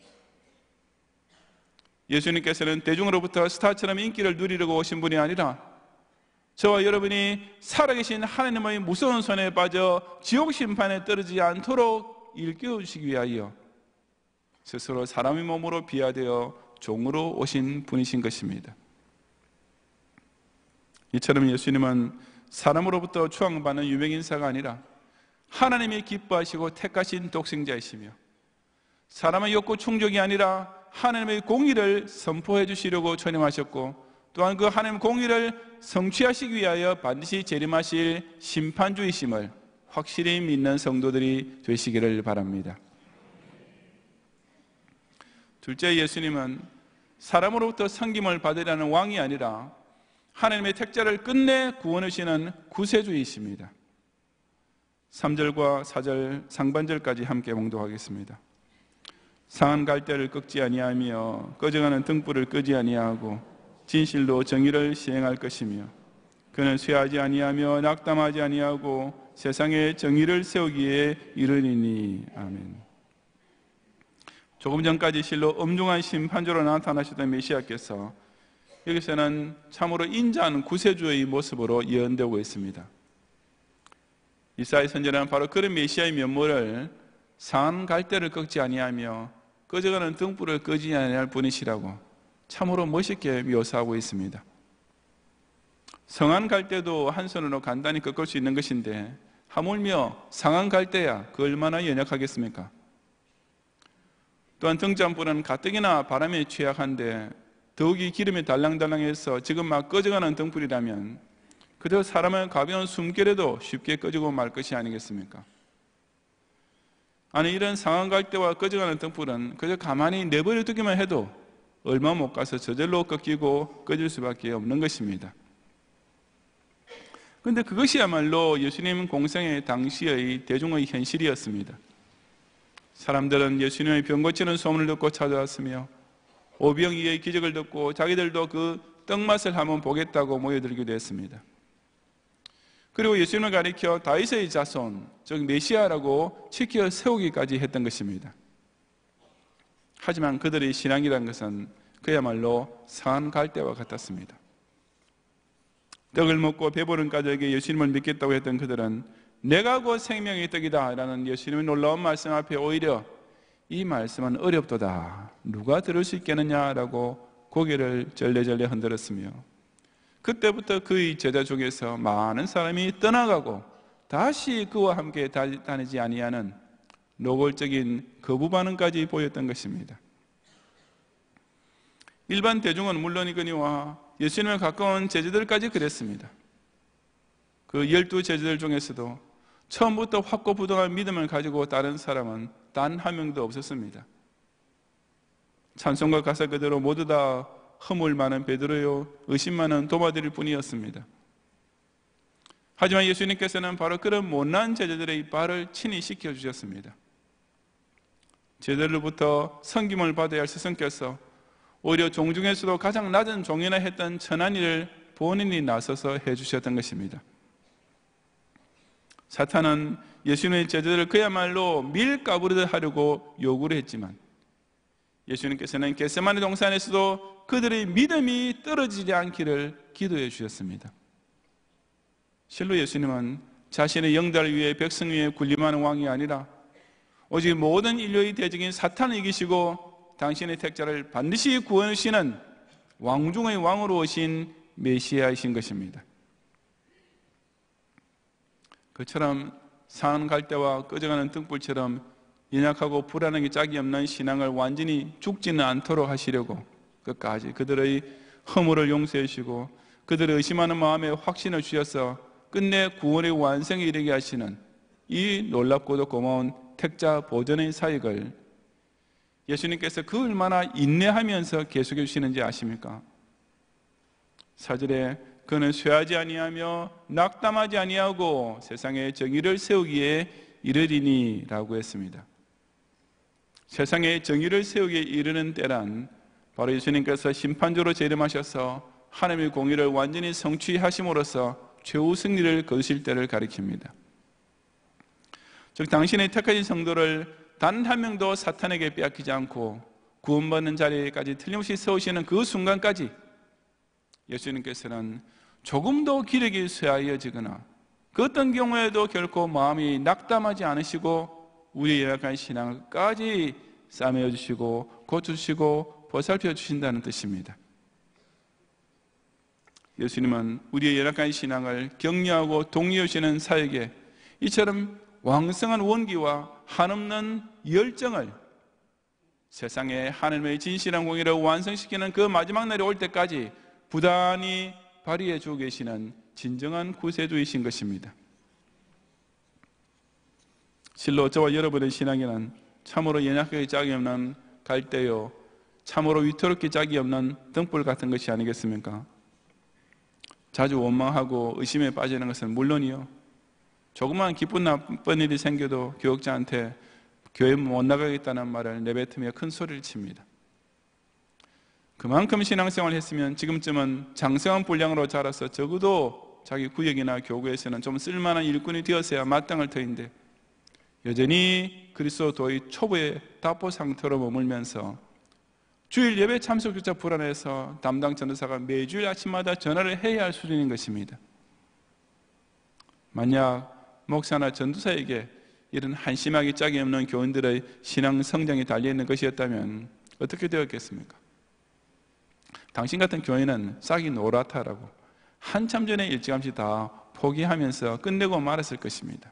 예수님께서는 대중으로부터 스타처럼 인기를 누리려고 오신 분이 아니라 저와 여러분이 살아계신 하나님의 무서운 손에 빠져 지옥 심판에 떨어지지 않도록 일깨워주시기 위하여 스스로 사람의 몸으로 비하되어 종으로 오신 분이신 것입니다. 이처럼 예수님은 사람으로부터 추앙받는 유명인사가 아니라 하나님이 기뻐하시고 택하신 독생자이시며 사람의 욕구 충족이 아니라 하나님의 공의를 선포해 주시려고 전임하셨고 또한 그 하나님 공의를 성취하시기 위하여 반드시 재림하실 심판주이심을 확실히 믿는 성도들이 되시기를 바랍니다. 둘째, 예수님은 사람으로부터 섬김을 받으려는 왕이 아니라 하나님의 택자를 끝내 구원하시는 구세주이십니다. 삼 절과 사 절 상반절까지 함께 봉독하겠습니다. 상한 갈대를 꺾지 아니하며 꺼져가는 등불을 끄지 아니하고 진실로 정의를 시행할 것이며 그는 쇠하지 아니하며 낙담하지 아니하고 세상에 정의를 세우기에 이르리니. 아멘. 조금 전까지 실로 엄중한 심판주로 나타나셨던 메시아께서 여기서는 참으로 인자하는 구세주의 모습으로 예언되고 있습니다. 이사야 선지자는 바로 그런 메시아의 면모를 상한 갈대를 꺾지 아니하며 꺼져가는 등불을 끄지 아니할 분이시라고 참으로 멋있게 묘사하고 있습니다. 성한 갈대도 한 손으로 간단히 꺾을 수 있는 것인데 하물며 상한 갈대야 그 얼마나 연약하겠습니까? 또한 등잔불은 가뜩이나 바람에 취약한데 더욱이 기름이 달랑달랑해서 지금 막 꺼져가는 등불이라면 그저 사람의 가벼운 숨결에도 쉽게 꺼지고 말 것이 아니겠습니까? 아니 이런 상한 갈대와 꺼져가는 등불은 그저 가만히 내버려 두기만 해도 얼마 못 가서 저절로 꺾이고 꺼질 수밖에 없는 것입니다. 그런데 그것이야말로 예수님 공생의 당시의 대중의 현실이었습니다. 사람들은 예수님의 병 고치는 소문을 듣고 찾아왔으며 오병이의 기적을 듣고 자기들도 그 떡맛을 한번 보겠다고 모여들기도 했습니다. 그리고 예수님을 가리켜 다윗의 자손, 즉 메시아라고 치켜 세우기까지 했던 것입니다. 하지만 그들의 신앙이란 것은 그야말로 상한 갈대와 같았습니다. 떡을 먹고 배부른 까닭에 예수님을 믿겠다고 했던 그들은 내가 곧 생명의 떡이다 라는 예수님의 놀라운 말씀 앞에 오히려 이 말씀은 어렵도다, 누가 들을 수 있겠느냐라고 고개를 절레절레 흔들었으며 그때부터 그의 제자 중에서 많은 사람이 떠나가고 다시 그와 함께 다니지 아니하는 노골적인 거부 반응까지 보였던 것입니다. 일반 대중은 물론이거니와 예수님에 가까운 제자들까지 그랬습니다. 그 열두 제자들 중에서도 처음부터 확고부동한 믿음을 가지고 따른 사람은 단 한 명도 없었습니다. 찬송가 가사 그대로 모두 다 허물 많은 베드로요 의심 많은 도마들일 뿐이었습니다. 하지만 예수님께서는 바로 그런 못난 제자들의 발을 친히 씻겨주셨습니다. 제자들로부터 섬김을 받아야 할 스승께서 오히려 종 중에서도 가장 낮은 종이나 했던 천한 일을 본인이 나서서 해주셨던 것입니다. 사탄은 예수님의 제자들을 그야말로 밀가부르듯 하려고 요구를 했지만 예수님께서는 겟세마네 동산에서도 그들의 믿음이 떨어지지 않기를 기도해 주셨습니다. 실로 예수님은 자신의 영달을 위해 백성 위에 군림하는 왕이 아니라 오직 모든 인류의 대적인 사탄을 이기시고 당신의 택자를 반드시 구원하시는 왕 중의 왕으로 오신 메시아이신 것입니다. 그처럼 상한 갈대와 꺼져가는 등불처럼 연약하고 불안하게 짝이 없는 신앙을 완전히 죽지는 않도록 하시려고 끝까지 그들의 허물을 용서해 주시고 그들의 의심하는 마음에 확신을 주셔서 끝내 구원의 완성에 이르게 하시는 이 놀랍고도 고마운 택자 보존의 사역을 예수님께서 그 얼마나 인내하면서 계속해 주시는지 아십니까? 사 절에 그는 쇠하지 아니하며 낙담하지 아니하고 세상에 정의를 세우기에 이르리니 라고 했습니다. 세상에 정의를 세우기에 이르는 때란 바로 예수님께서 심판주로 재림하셔서 하나님의 공의를 완전히 성취하심으로써 최후 승리를 거두실 때를 가리킵니다. 즉 당신의 택하신 성도를 단 한 명도 사탄에게 빼앗기지 않고 구원받는 자리까지 틀림없이 세우시는 그 순간까지 예수님께서는 조금도 기력이 쇠하여지거나 그 어떤 경우에도 결코 마음이 낙담하지 않으시고 우리의 연약한 신앙까지 싸매어 주시고 고쳐주시고 보살펴 주신다는 뜻입니다. 예수님은 우리의 연약한 신앙을 격려하고 독려해 주시는 사역에 이처럼 왕성한 원기와 한없는 열정을 세상에 하나님의 진실한 공의를 완성시키는 그 마지막 날이 올 때까지 부단히 발휘해 주고 계시는 진정한 구세주이신 것입니다. 실로 저와 여러분의 신앙에는 참으로 연약하게 짝이 없는 갈대요, 참으로 위태롭게 짝이 없는 등불 같은 것이 아니겠습니까? 자주 원망하고 의심에 빠지는 것은 물론이요, 조그만 기쁜 나쁜 일이 생겨도 교역자한테 교회 못 나가겠다는 말을 내뱉으며 큰 소리를 칩니다. 그만큼 신앙생활을 했으면 지금쯤은 장성한 분량으로 자라서 적어도 자기 구역이나 교구에서는 좀 쓸만한 일꾼이 되었어야 마땅할 터인데 여전히 그리스도의 초보의 답보 상태로 머물면서 주일 예배 참석조차 불안해서 담당 전도사가 매주일 아침마다 전화를 해야 할 수준인 것입니다. 만약 목사나 전도사에게 이런 한심하게 짝이 없는 교인들의 신앙 성장이 달려있는 것이었다면 어떻게 되었겠습니까? 당신 같은 교인은 싹이 노랗다라고 한참 전에 일찌감치 다 포기하면서 끝내고 말았을 것입니다.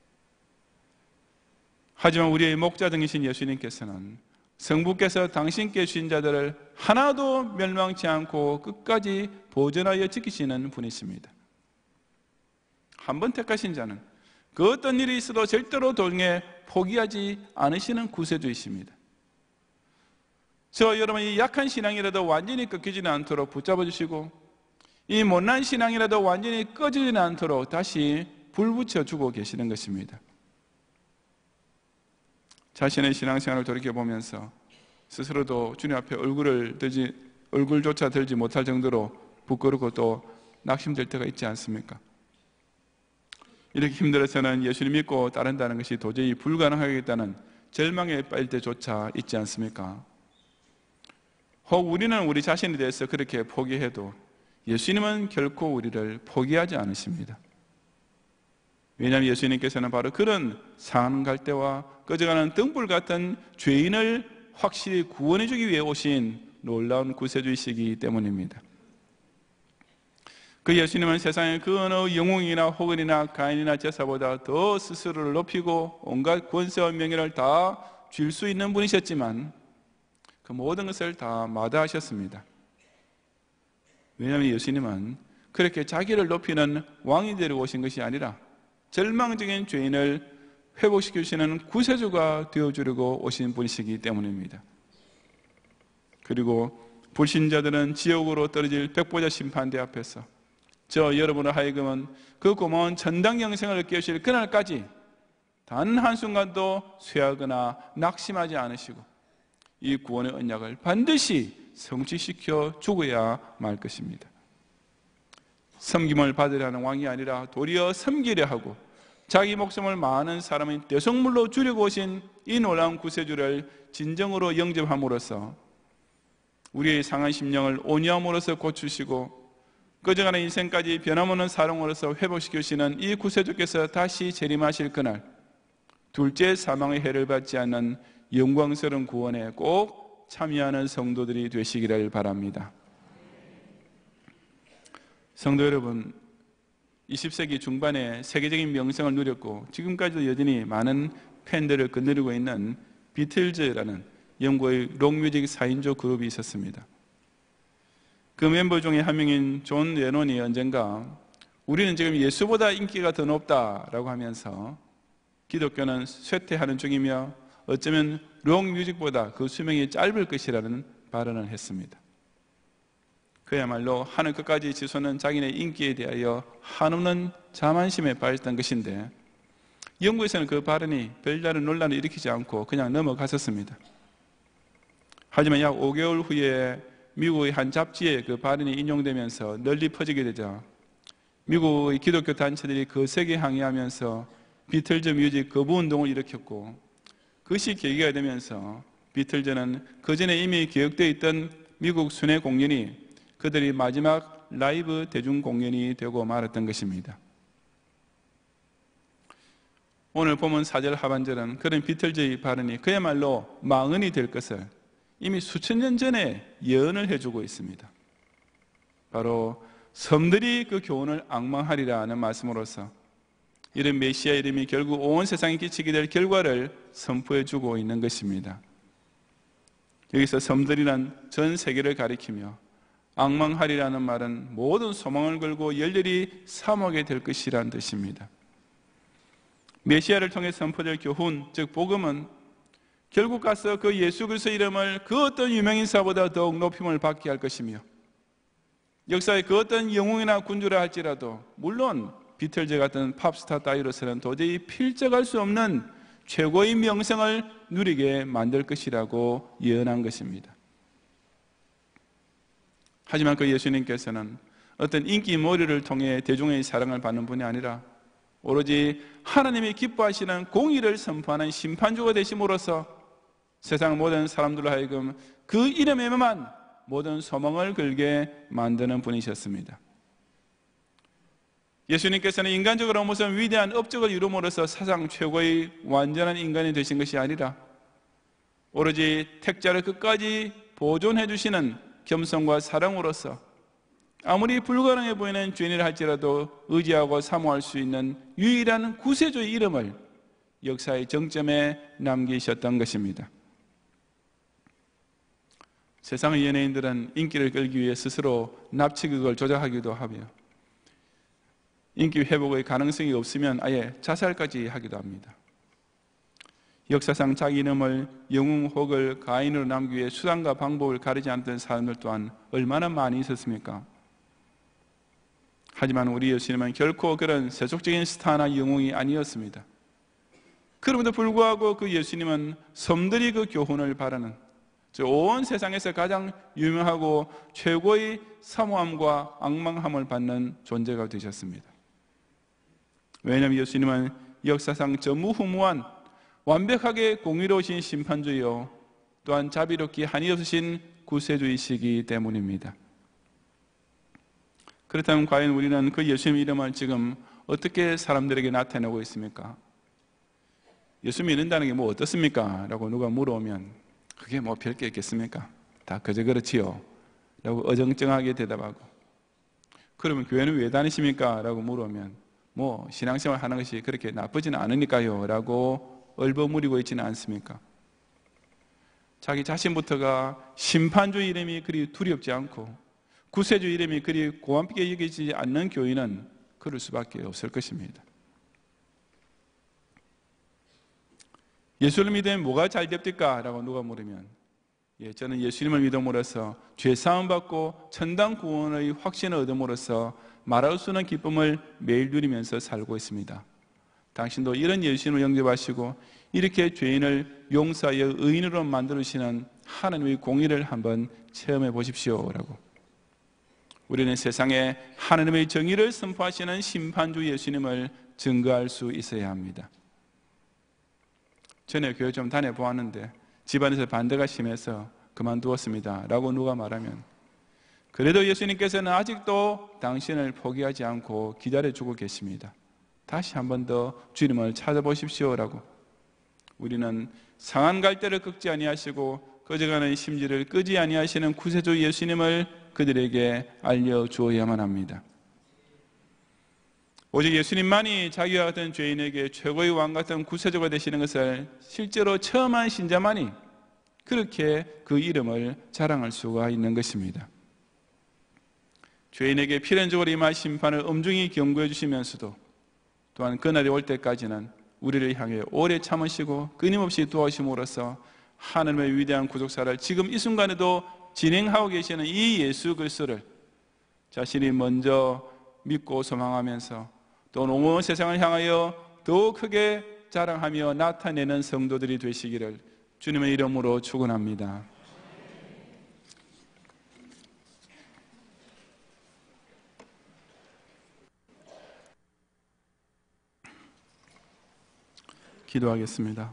하지만 우리의 목자등이신 예수님께서는 성부께서 당신께 주신 자들을 하나도 멸망치 않고 끝까지 보존하여 지키시는 분이십니다. 한번 택하신 자는 그 어떤 일이 있어도 절대로 도중에 포기하지 않으시는 구세주이십니다. 저 여러분이 약한 신앙이라도 완전히 꺾이지는 않도록 붙잡아 주시고 이 못난 신앙이라도 완전히 꺼지지는 않도록 다시 불붙여 주고 계시는 것입니다. 자신의 신앙생활을 돌이켜보면서 스스로도 주님 앞에 얼굴을 들지, 얼굴조차 들지 못할 정도로 부끄럽고 또 낙심될 때가 있지 않습니까? 이렇게 힘들어서는 예수님 믿고 따른다는 것이 도저히 불가능하겠다는 절망에 빠질 때조차 있지 않습니까? 혹 우리는 우리 자신에 대해서 그렇게 포기해도 예수님은 결코 우리를 포기하지 않으십니다. 왜냐하면 예수님께서는 바로 그런 상한 갈대와 꺼져가는 등불 같은 죄인을 확실히 구원해 주기 위해 오신 놀라운 구세주이시기 때문입니다. 그 예수님은 세상의 그 어느 영웅이나 호건이나 가인이나 제사보다 더 스스로를 높이고 온갖 권세와 명예를 다 줄 수 있는 분이셨지만 그 모든 것을 다 마다하셨습니다. 왜냐하면 예수님은 그렇게 자기를 높이는 왕이 되려고 오신 것이 아니라 절망적인 죄인을 회복시키시는 구세주가 되어주려고 오신 분이시기 때문입니다. 그리고 불신자들은 지옥으로 떨어질 백보자 심판대 앞에서 저 여러분의 하여금은 그 고마운 천당 영생을 깨우실 그날까지 단 한순간도 쇠하거나 낙심하지 않으시고 이 구원의 언약을 반드시 성취시켜 주고야 말 것입니다. 섬김을 받으려 하는 왕이 아니라 도리어 섬기려 하고 자기 목숨을 많은 사람의 대속물로 주려고 오신 이 놀라운 구세주를 진정으로 영접함으로써 우리의 상한 심령을 온유함으로써 고치시고 꺼져가는 인생까지 변함없는 사랑으로서 회복시키시는 이 구세주께서 다시 재림하실 그날 둘째 사망의 해를 받지 않는 영광스러운 구원에 꼭 참여하는 성도들이 되시기를 바랍니다. 성도 여러분, 이십 세기 중반에 세계적인 명성을 누렸고 지금까지도 여전히 많은 팬들을 거느리고 있는 비틀즈라는 영국의 록뮤직 사 인조 그룹이 있었습니다. 그 멤버 중에 한 명인 존 레논이 언젠가 우리는 지금 예수보다 인기가 더 높다라고 하면서 기독교는 쇠퇴하는 중이며 어쩌면 록뮤직보다 그 수명이 짧을 것이라는 발언을 했습니다. 그야말로 하늘 끝까지 지솟는 자기네 인기에 대하여 한없는 자만심에 빠졌던 것인데 영국에서는 그 발언이 별다른 논란을 일으키지 않고 그냥 넘어갔었습니다. 하지만 약 오 개월 후에 미국의 한 잡지에 그 발언이 인용되면서 널리 퍼지게 되자 미국의 기독교 단체들이 거세게 항의하면서 비틀즈 뮤직 거부 운동을 일으켰고, 그것이 계기가 되면서 비틀즈는 그 전에 이미 계획되어 있던 미국 순회 공연이 그들이 마지막 라이브 대중 공연이 되고 말았던 것입니다. 오늘 본문 사 절 하반절은 그런 비틀즈의 발언이 그야말로 망언이 될 것을 이미 수천 년 전에 예언을 해주고 있습니다. 바로 섬들이 그 교훈을 앙망하리라 하는 말씀으로서 이런 메시아 이름이 결국 온 세상에 끼치게 될 결과를 선포해주고 있는 것입니다. 여기서 섬들이란 전 세계를 가리키며 앙망하리라는 말은 모든 소망을 걸고 열렬히 사모하게 될 것이라는 뜻입니다. 메시아를 통해 선포될 교훈, 즉 복음은 결국 가서 그 예수 그리스도의 이름을 그 어떤 유명인사보다 더욱 높임을 받게 할 것이며, 역사의 그 어떤 영웅이나 군주라 할지라도 물론 비틀즈 같은 팝스타 따위로서는 도저히 필적할 수 없는 최고의 명성을 누리게 만들 것이라고 예언한 것입니다. 하지만 그 예수님께서는 어떤 인기몰이를 통해 대중의 사랑을 받는 분이 아니라 오로지 하나님이 기뻐하시는 공의를 선포하는 심판주가 되심으로써 세상 모든 사람들로 하여금 그 이름에만 모든 소망을 걸게 만드는 분이셨습니다. 예수님께서는 인간적으로 무슨 위대한 업적을 이룸으로써 사상 최고의 완전한 인간이 되신 것이 아니라 오로지 택자를 끝까지 보존해 주시는 겸손과 사랑으로서 아무리 불가능해 보이는 죄인이라 할지라도 의지하고 사모할 수 있는 유일한 구세주의 이름을 역사의 정점에 남기셨던 것입니다. 세상의 연예인들은 인기를 끌기 위해 스스로 납치극을 조작하기도 하며 인기 회복의 가능성이 없으면 아예 자살까지 하기도 합니다. 역사상 자기 이름을 영웅 혹을 가인으로 남기기 위해 수단과 방법을 가리지 않던 사람들 또한 얼마나 많이 있었습니까? 하지만 우리 예수님은 결코 그런 세속적인 스타나 영웅이 아니었습니다. 그럼에도 불구하고 그 예수님은 섬들이 그 교훈을 바라는 온 세상에서 가장 유명하고 최고의 사모함과 앙망함을 받는 존재가 되셨습니다. 왜냐하면 예수님은 역사상 전무후무한 완벽하게 공의로우신 심판주이요 또한 자비롭기 한이 없으신 구세주이시기 때문입니다. 그렇다면 과연 우리는 그 예수님 이름을 지금 어떻게 사람들에게 나타내고 있습니까? 예수 믿는다는 게 뭐 어떻습니까? 라고 누가 물어오면 그게 뭐 별 게 있겠습니까? 다 그저 그렇지요 라고 어정쩡하게 대답하고, 그러면 교회는 왜 다니십니까? 라고 물어오면 뭐 신앙생활 하는 것이 그렇게 나쁘지는 않으니까요 라고 얼버무리고 있지는 않습니까? 자기 자신부터가 심판주 이름이 그리 두렵지 않고 구세주 이름이 그리 고맙게 여기지 않는 교인은 그럴 수밖에 없을 것입니다. 예수를 믿으면 뭐가 잘 됩니까? 라고 누가 물으면 예, 저는 예수님을 믿음으로써 죄 사함 받고 천당 구원의 확신을 얻음으로써 말할 수 없는 기쁨을 매일 누리면서 살고 있습니다. 당신도 이런 예수님을 영접하시고 이렇게 죄인을 용서하여 의인으로 만들으시는 하나님의 공의를 한번 체험해 보십시오 라고. 우리는 세상에 하나님의 정의를 선포하시는 심판주 예수님을 증거할 수 있어야 합니다. 전에 교회 좀 다녀보았는데 집안에서 반대가 심해서 그만두었습니다 라고 누가 말하면 그래도 예수님께서는 아직도 당신을 포기하지 않고 기다려주고 계십니다. 다시 한 번 더 주님을 찾아보십시오 라고. 우리는 상한 갈대를 꺾지 아니하시고 꺼져가는 심지를 끄지 아니하시는 구세주 예수님을 그들에게 알려주어야만 합니다. 오직 예수님만이 자기와 같은 죄인에게 최고의 왕 같은 구세주가 되시는 것을 실제로 체험한 신자만이 그렇게 그 이름을 자랑할 수가 있는 것입니다. 죄인에게 필연적으로 임할 심판을 엄중히 경고해 주시면서도 또한 그날이 올 때까지는 우리를 향해 오래 참으시고 끊임없이 도와주심으로써 하나님의 위대한 구속사를 지금 이 순간에도 진행하고 계시는 이 예수 그리스도를 자신이 먼저 믿고 소망하면서 또 온 세상을 향하여 더 크게 자랑하며 나타내는 성도들이 되시기를 주님의 이름으로 축원합니다. 기도하겠습니다.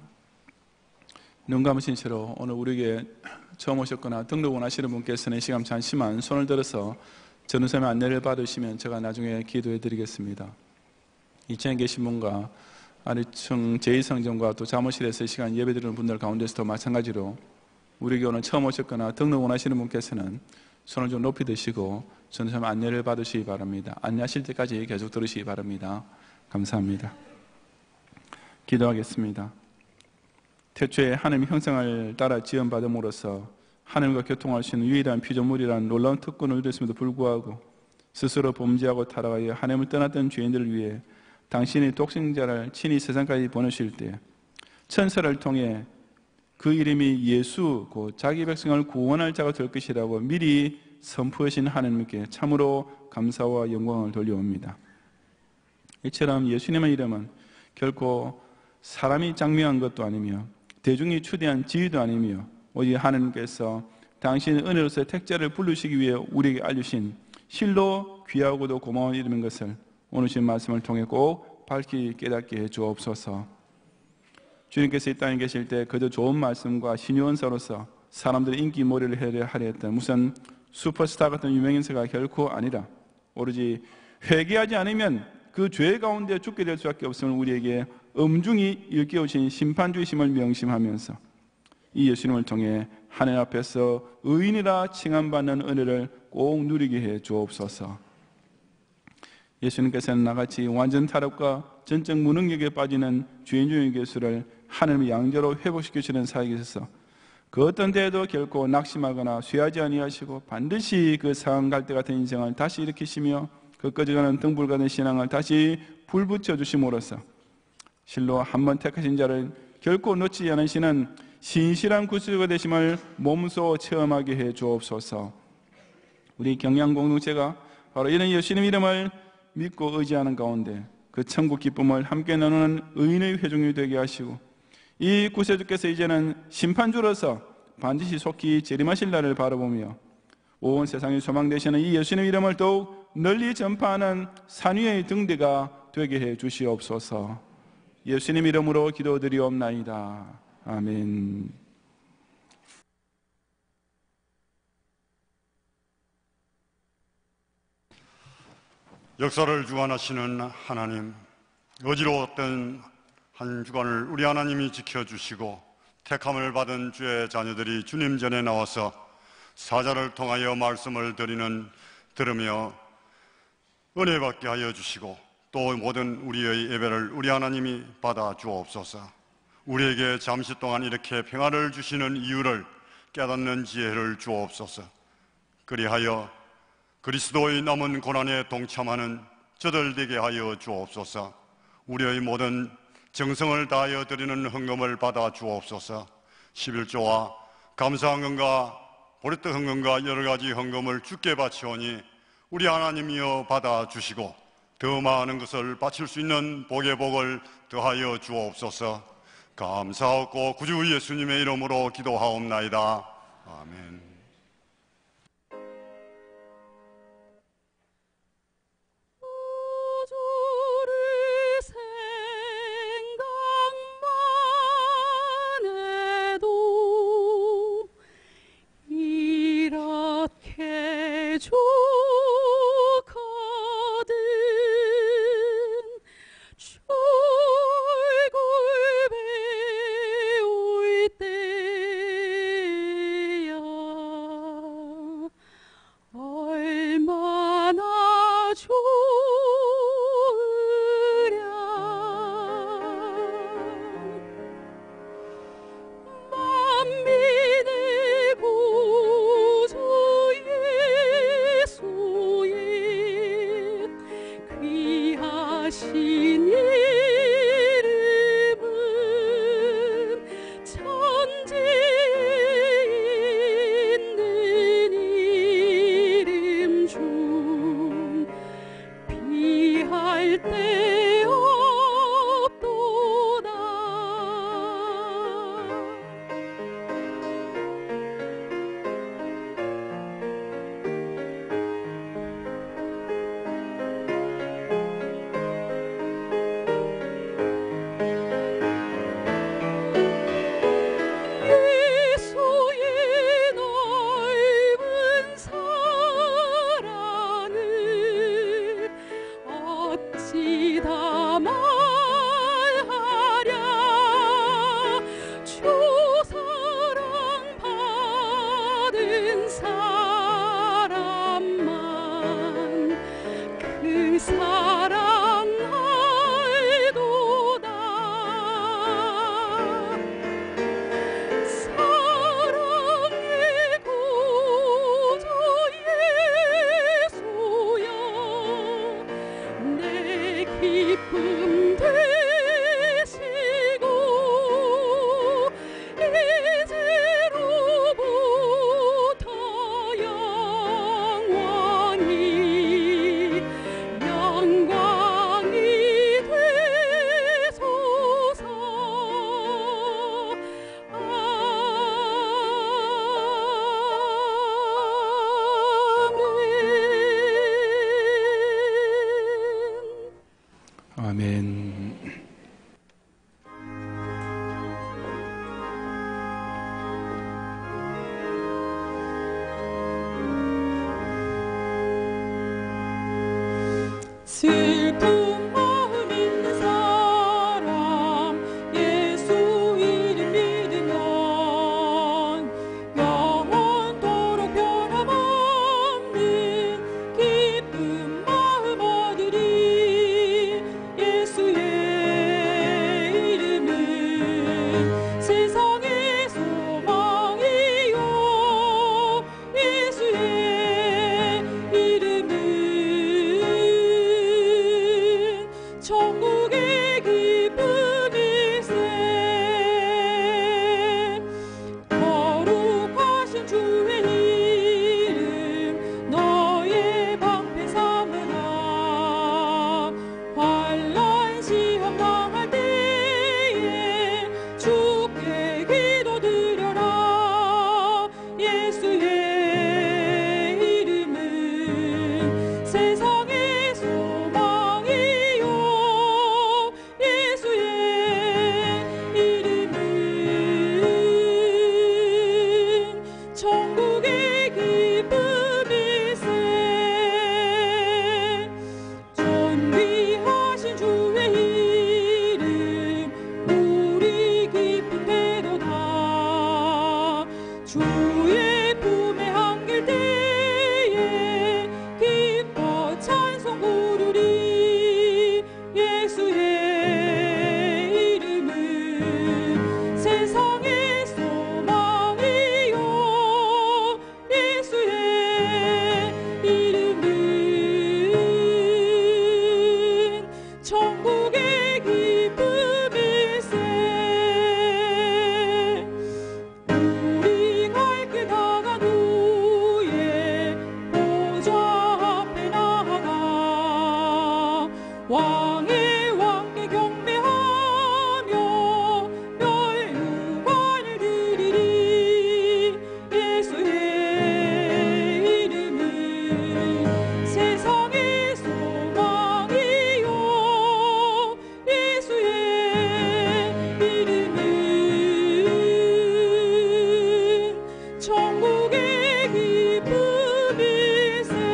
눈 감으신 채로 오늘 우리에게 처음 오셨거나 등록 원하시는 분께서는 이 시간 잠시만 손을 들어서 전우쌤의 안내를 받으시면 제가 나중에 기도해 드리겠습니다. 이 층에 계신 분과 아래층 제이 상점과 또 사무실에서 이 시간 예배 드리는 분들 가운데서도 마찬가지로 우리에게 오늘 처음 오셨거나 등록 원하시는 분께서는 손을 좀 높이 드시고 전우쌤 안내를 받으시기 바랍니다. 안내하실 때까지 계속 들으시기 바랍니다. 감사합니다. 기도하겠습니다. 태초에 하나님의 형상을 따라 지음받음으로써 하나님과 교통할 수 있는 유일한 피조물이라는 놀라운 특권을 누렸음에도 불구하고 스스로 범죄하고 타락하여 하나님을 떠났던 죄인들을 위해 당신의 독생자를 친히 세상까지 보내실 때 천사를 통해 그 이름이 예수, 곧 자기 백성을 구원할 자가 될 것이라고 미리 선포하신 하나님께 참으로 감사와 영광을 돌려옵니다. 이처럼 예수님의 이름은 결코 사람이 장명한 것도 아니며 대중이 추대한 지위도 아니며 오직 하나님께서 당신의 은혜로서의 택자를 부르시기 위해 우리에게 알려주신 실로 귀하고도 고마운 이름인 것을 오늘 주신 말씀을 통해 꼭 밝히 깨닫게 해 주옵소서. 주님께서 이 땅에 계실 때 그저 좋은 말씀과 신유언사로서 사람들의 인기몰이를 하려 했던 무슨 슈퍼스타 같은 유명인사가 결코 아니라 오로지 회개하지 않으면 그 죄 가운데 죽게 될 수밖에 없음을 우리에게 엄중히 일깨우신 심판주이심을 명심하면서 이 예수님을 통해 하나님 앞에서 의인이라 칭함받는 은혜를 꼭 누리게 해 주옵소서. 예수님께서는 나같이 완전 타락과 전적 무능력에 빠지는 죄인 중의 개수를 하나님의 양자로 회복시키시는 사역에 있어서 그 어떤 때에도 결코 낙심하거나 쇠하지 아니하시고 반드시 그 상한 갈대 같은 인생을 다시 일으키시며 그 꺼져가는 등불 같은 신앙을 다시 불붙여 주심으로써 실로 한 번 택하신 자를 결코 놓치지 않으시는 신실한 구주가 되심을 몸소 체험하게 해 주옵소서. 우리 경양 공동체가 바로 이런 예수님 이름을 믿고 의지하는 가운데 그 천국 기쁨을 함께 나누는 의인의 회중이 되게 하시고 이 구세주께서 이제는 심판주로서 반드시 속히 재림하실 날을 바라보며 온 세상의 소망 되시는 이 예수님 이름을 더욱 널리 전파하는 산 위의 등대가 되게 해 주시옵소서. 예수님 이름으로 기도드리옵나이다. 아멘. 역사를 주관하시는 하나님, 어지러웠던 한 주간을 우리 하나님이 지켜주시고 택함을 받은 주의 자녀들이 주님 전에 나와서 사자를 통하여 말씀을 드리는 들으며 은혜 받게 하여 주시고 또 모든 우리의 예배를 우리 하나님이 받아 주옵소서. 우리에게 잠시 동안 이렇게 평안을 주시는 이유를 깨닫는 지혜를 주옵소서. 그리하여 그리스도의 남은 고난에 동참하는 저들 되게 하여 주옵소서. 우리의 모든 정성을 다하여 드리는 헌금을 받아 주옵소서. 십일조와 감사 헌금과 보리떡 헌금과 여러 가지 헌금을 주께 바치오니 우리 하나님이여 받아 주시고 더 많은 것을 바칠 수 있는 복의 복을 더하여 주옵소서. 감사하고 구주 예수님의 이름으로 기도하옵나이다. 아멘. 때 없다 말하랴 주 사랑 받은 사람만 그 사랑 알도다. 사랑의 구주 예수여 내 기쁨 되시고 이제로부터 영원히 영광이 되소서. 아멘. 아멘. 슬픈 마음 있는 사람 예수 이름 믿으면 영원토록 변함없는 기쁜 마음 얻으리. 예수의 이름은 세상의 소망이요 예수의 이름은 천국의 기쁨일세. 거룩하신 주의 이름 너의 방패 삼으라. 환난 시험 당할 때에 주께 기도드려라. 예수의 이름은 세상의 소망이요 예수의 이름은 천국의 기쁨일세. 존귀하신 주의 이름 우리 기쁨 되도다. 주의 품에 안길 때에 기뻐 찬송 부르리. 예수의 이름은 세상의 소망이요 예수의 이름은 천국의 기쁨일세. 우리 갈 길 다간 후에 보좌 앞에 나아가 왕의 왕께 경배하며 멸류관을 드리리. 예수의 이름은 세상의 소망이요 예수의 이름은 천국의 기쁨일세.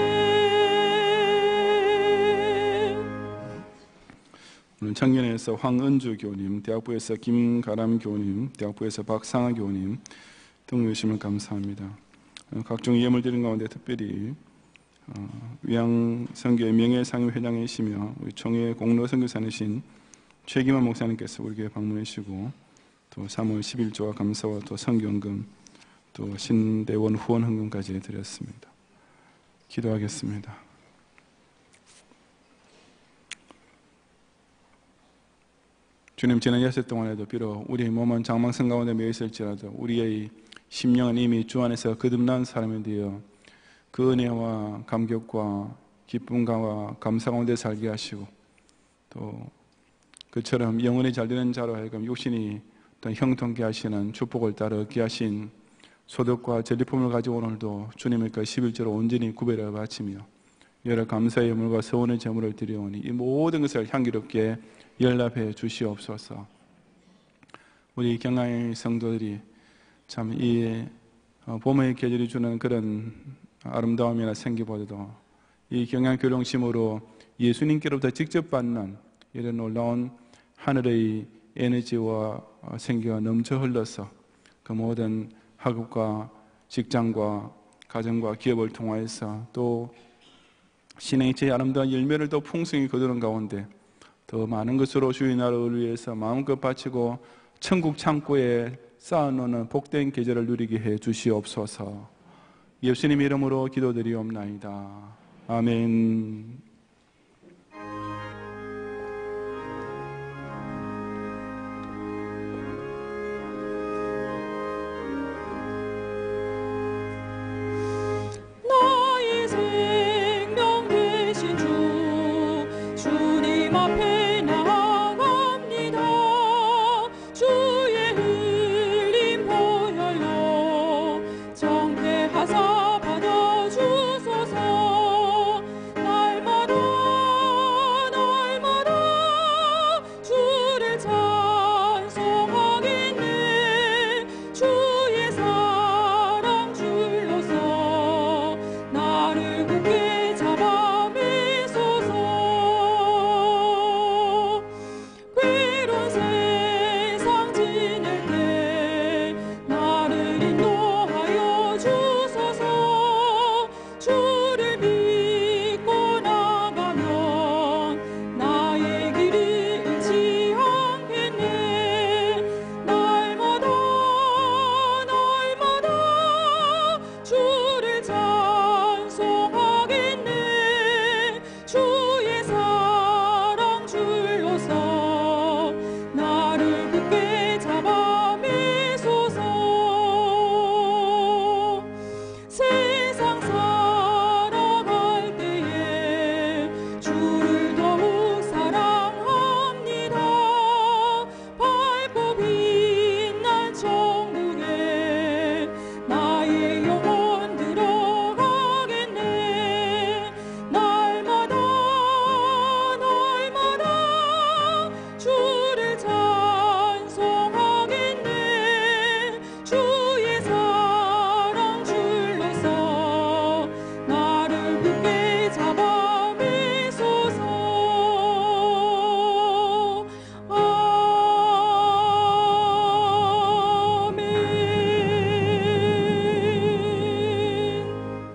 오늘 청년에서 황은주 교님, 대학부에서 김가람 교님, 대학부에서 박상아 교님 등 오심을 감사합니다. 어, 각종 예물 드린 가운데 특별히 어, 위양선교회 명예상임회장이시며 우리 총회 공로선교사이신 최기만 목사님께서 우리 교회 방문해 주시고 또 삼월 십일조와 감사와 또 선교헌금 또 신대원 후원 헌금까지 드렸습니다. 기도하겠습니다. 주님, 지난 여섯 동안에도 비록 우리의 몸은 장망성 가운데 매여 있을지라도 우리의 심령은 이미 주 안에서 거듭난 사람이 되어 그 은혜와 감격과 기쁨과 감사 가운데 살게 하시고 또 그처럼 영원히 잘되는 자로 하여금 육신이 또 형통케 하시는 축복을 따라 얻게 하신 소득과 전리품을 가지고 오늘도 주님의 그 십일조로 온전히 구별하여 바치며 여러 감사의 예물과 서원의 제물을 드려오니 이 모든 것을 향기롭게 연락해 주시옵소서. 우리 경아의 성도들이 참 이 봄의 계절이 주는 그런 아름다움이나 생기보다도 이 경양 교룡심으로 예수님께로부터 직접 받는 이런 놀라운 하늘의 에너지와 생기가 넘쳐 흘러서 그 모든 학업과 직장과 가정과 기업을 통하여서 또 신의 제 아름다운 열매를 더 풍성히 거두는 가운데 더 많은 것으로 주의 나라를 위해서 마음껏 바치고 천국 창고에 쌓아놓는 복된 계절을 누리게 해 주시옵소서. 예수님 이름으로 기도드리옵나이다. 아멘. 나의 생명 되신 주 주님 앞에 나아갑니다. 주의 흘린 보혈로 정죄하사 받아주소서. 날마다 날마다 주를 찬송하겠네. 주의 사랑 줄로서 나를 굳게 잡아 매소서. 괴로운 세상 지낼 때 나를 인도하여 주소서. 주를 믿고 나가면 나의 길이 잃지 않겠네. 날마다 날마다 주를 찬송하겠네. 주의 사랑 줄로서 나를 굳게 잡아 매소서. 세상 살아갈 때에 주를 더욱 사랑합니다. 밝고 빛난 천국에 나의 영혼 들어가겠네. 날마다 날마다 주를 찬송하겠네. 주의 사랑 줄로서 나를 굳게 잡아 매소서. 아멘.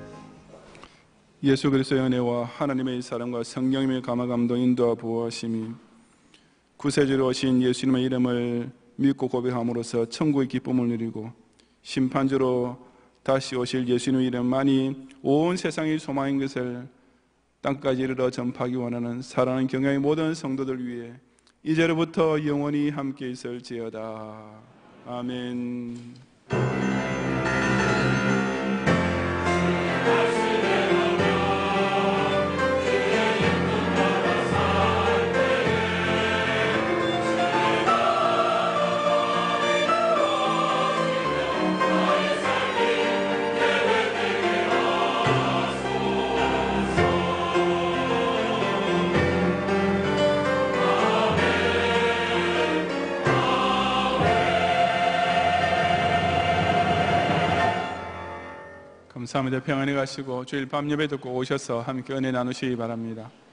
예수 그리스도의 은혜와 하나님의 사랑과 성령님의 감화 감동 인도와 보호하심이 구세주로 오신 예수님의 이름을 믿고 고백함으로써 천국의 기쁨을 누리고 심판주로 다시 오실 예수님의 이름만이 온 세상의 소망인 것을 땅까지 이르러 전파하기 원하는 사랑하는 경영의 모든 성도들 위해 이제로부터 영원히 함께 있을지어다. 아멘. 감사합니다. 평안히 가시고 주일 밤 예배 듣고 오셔서 함께 은혜 나누시기 바랍니다.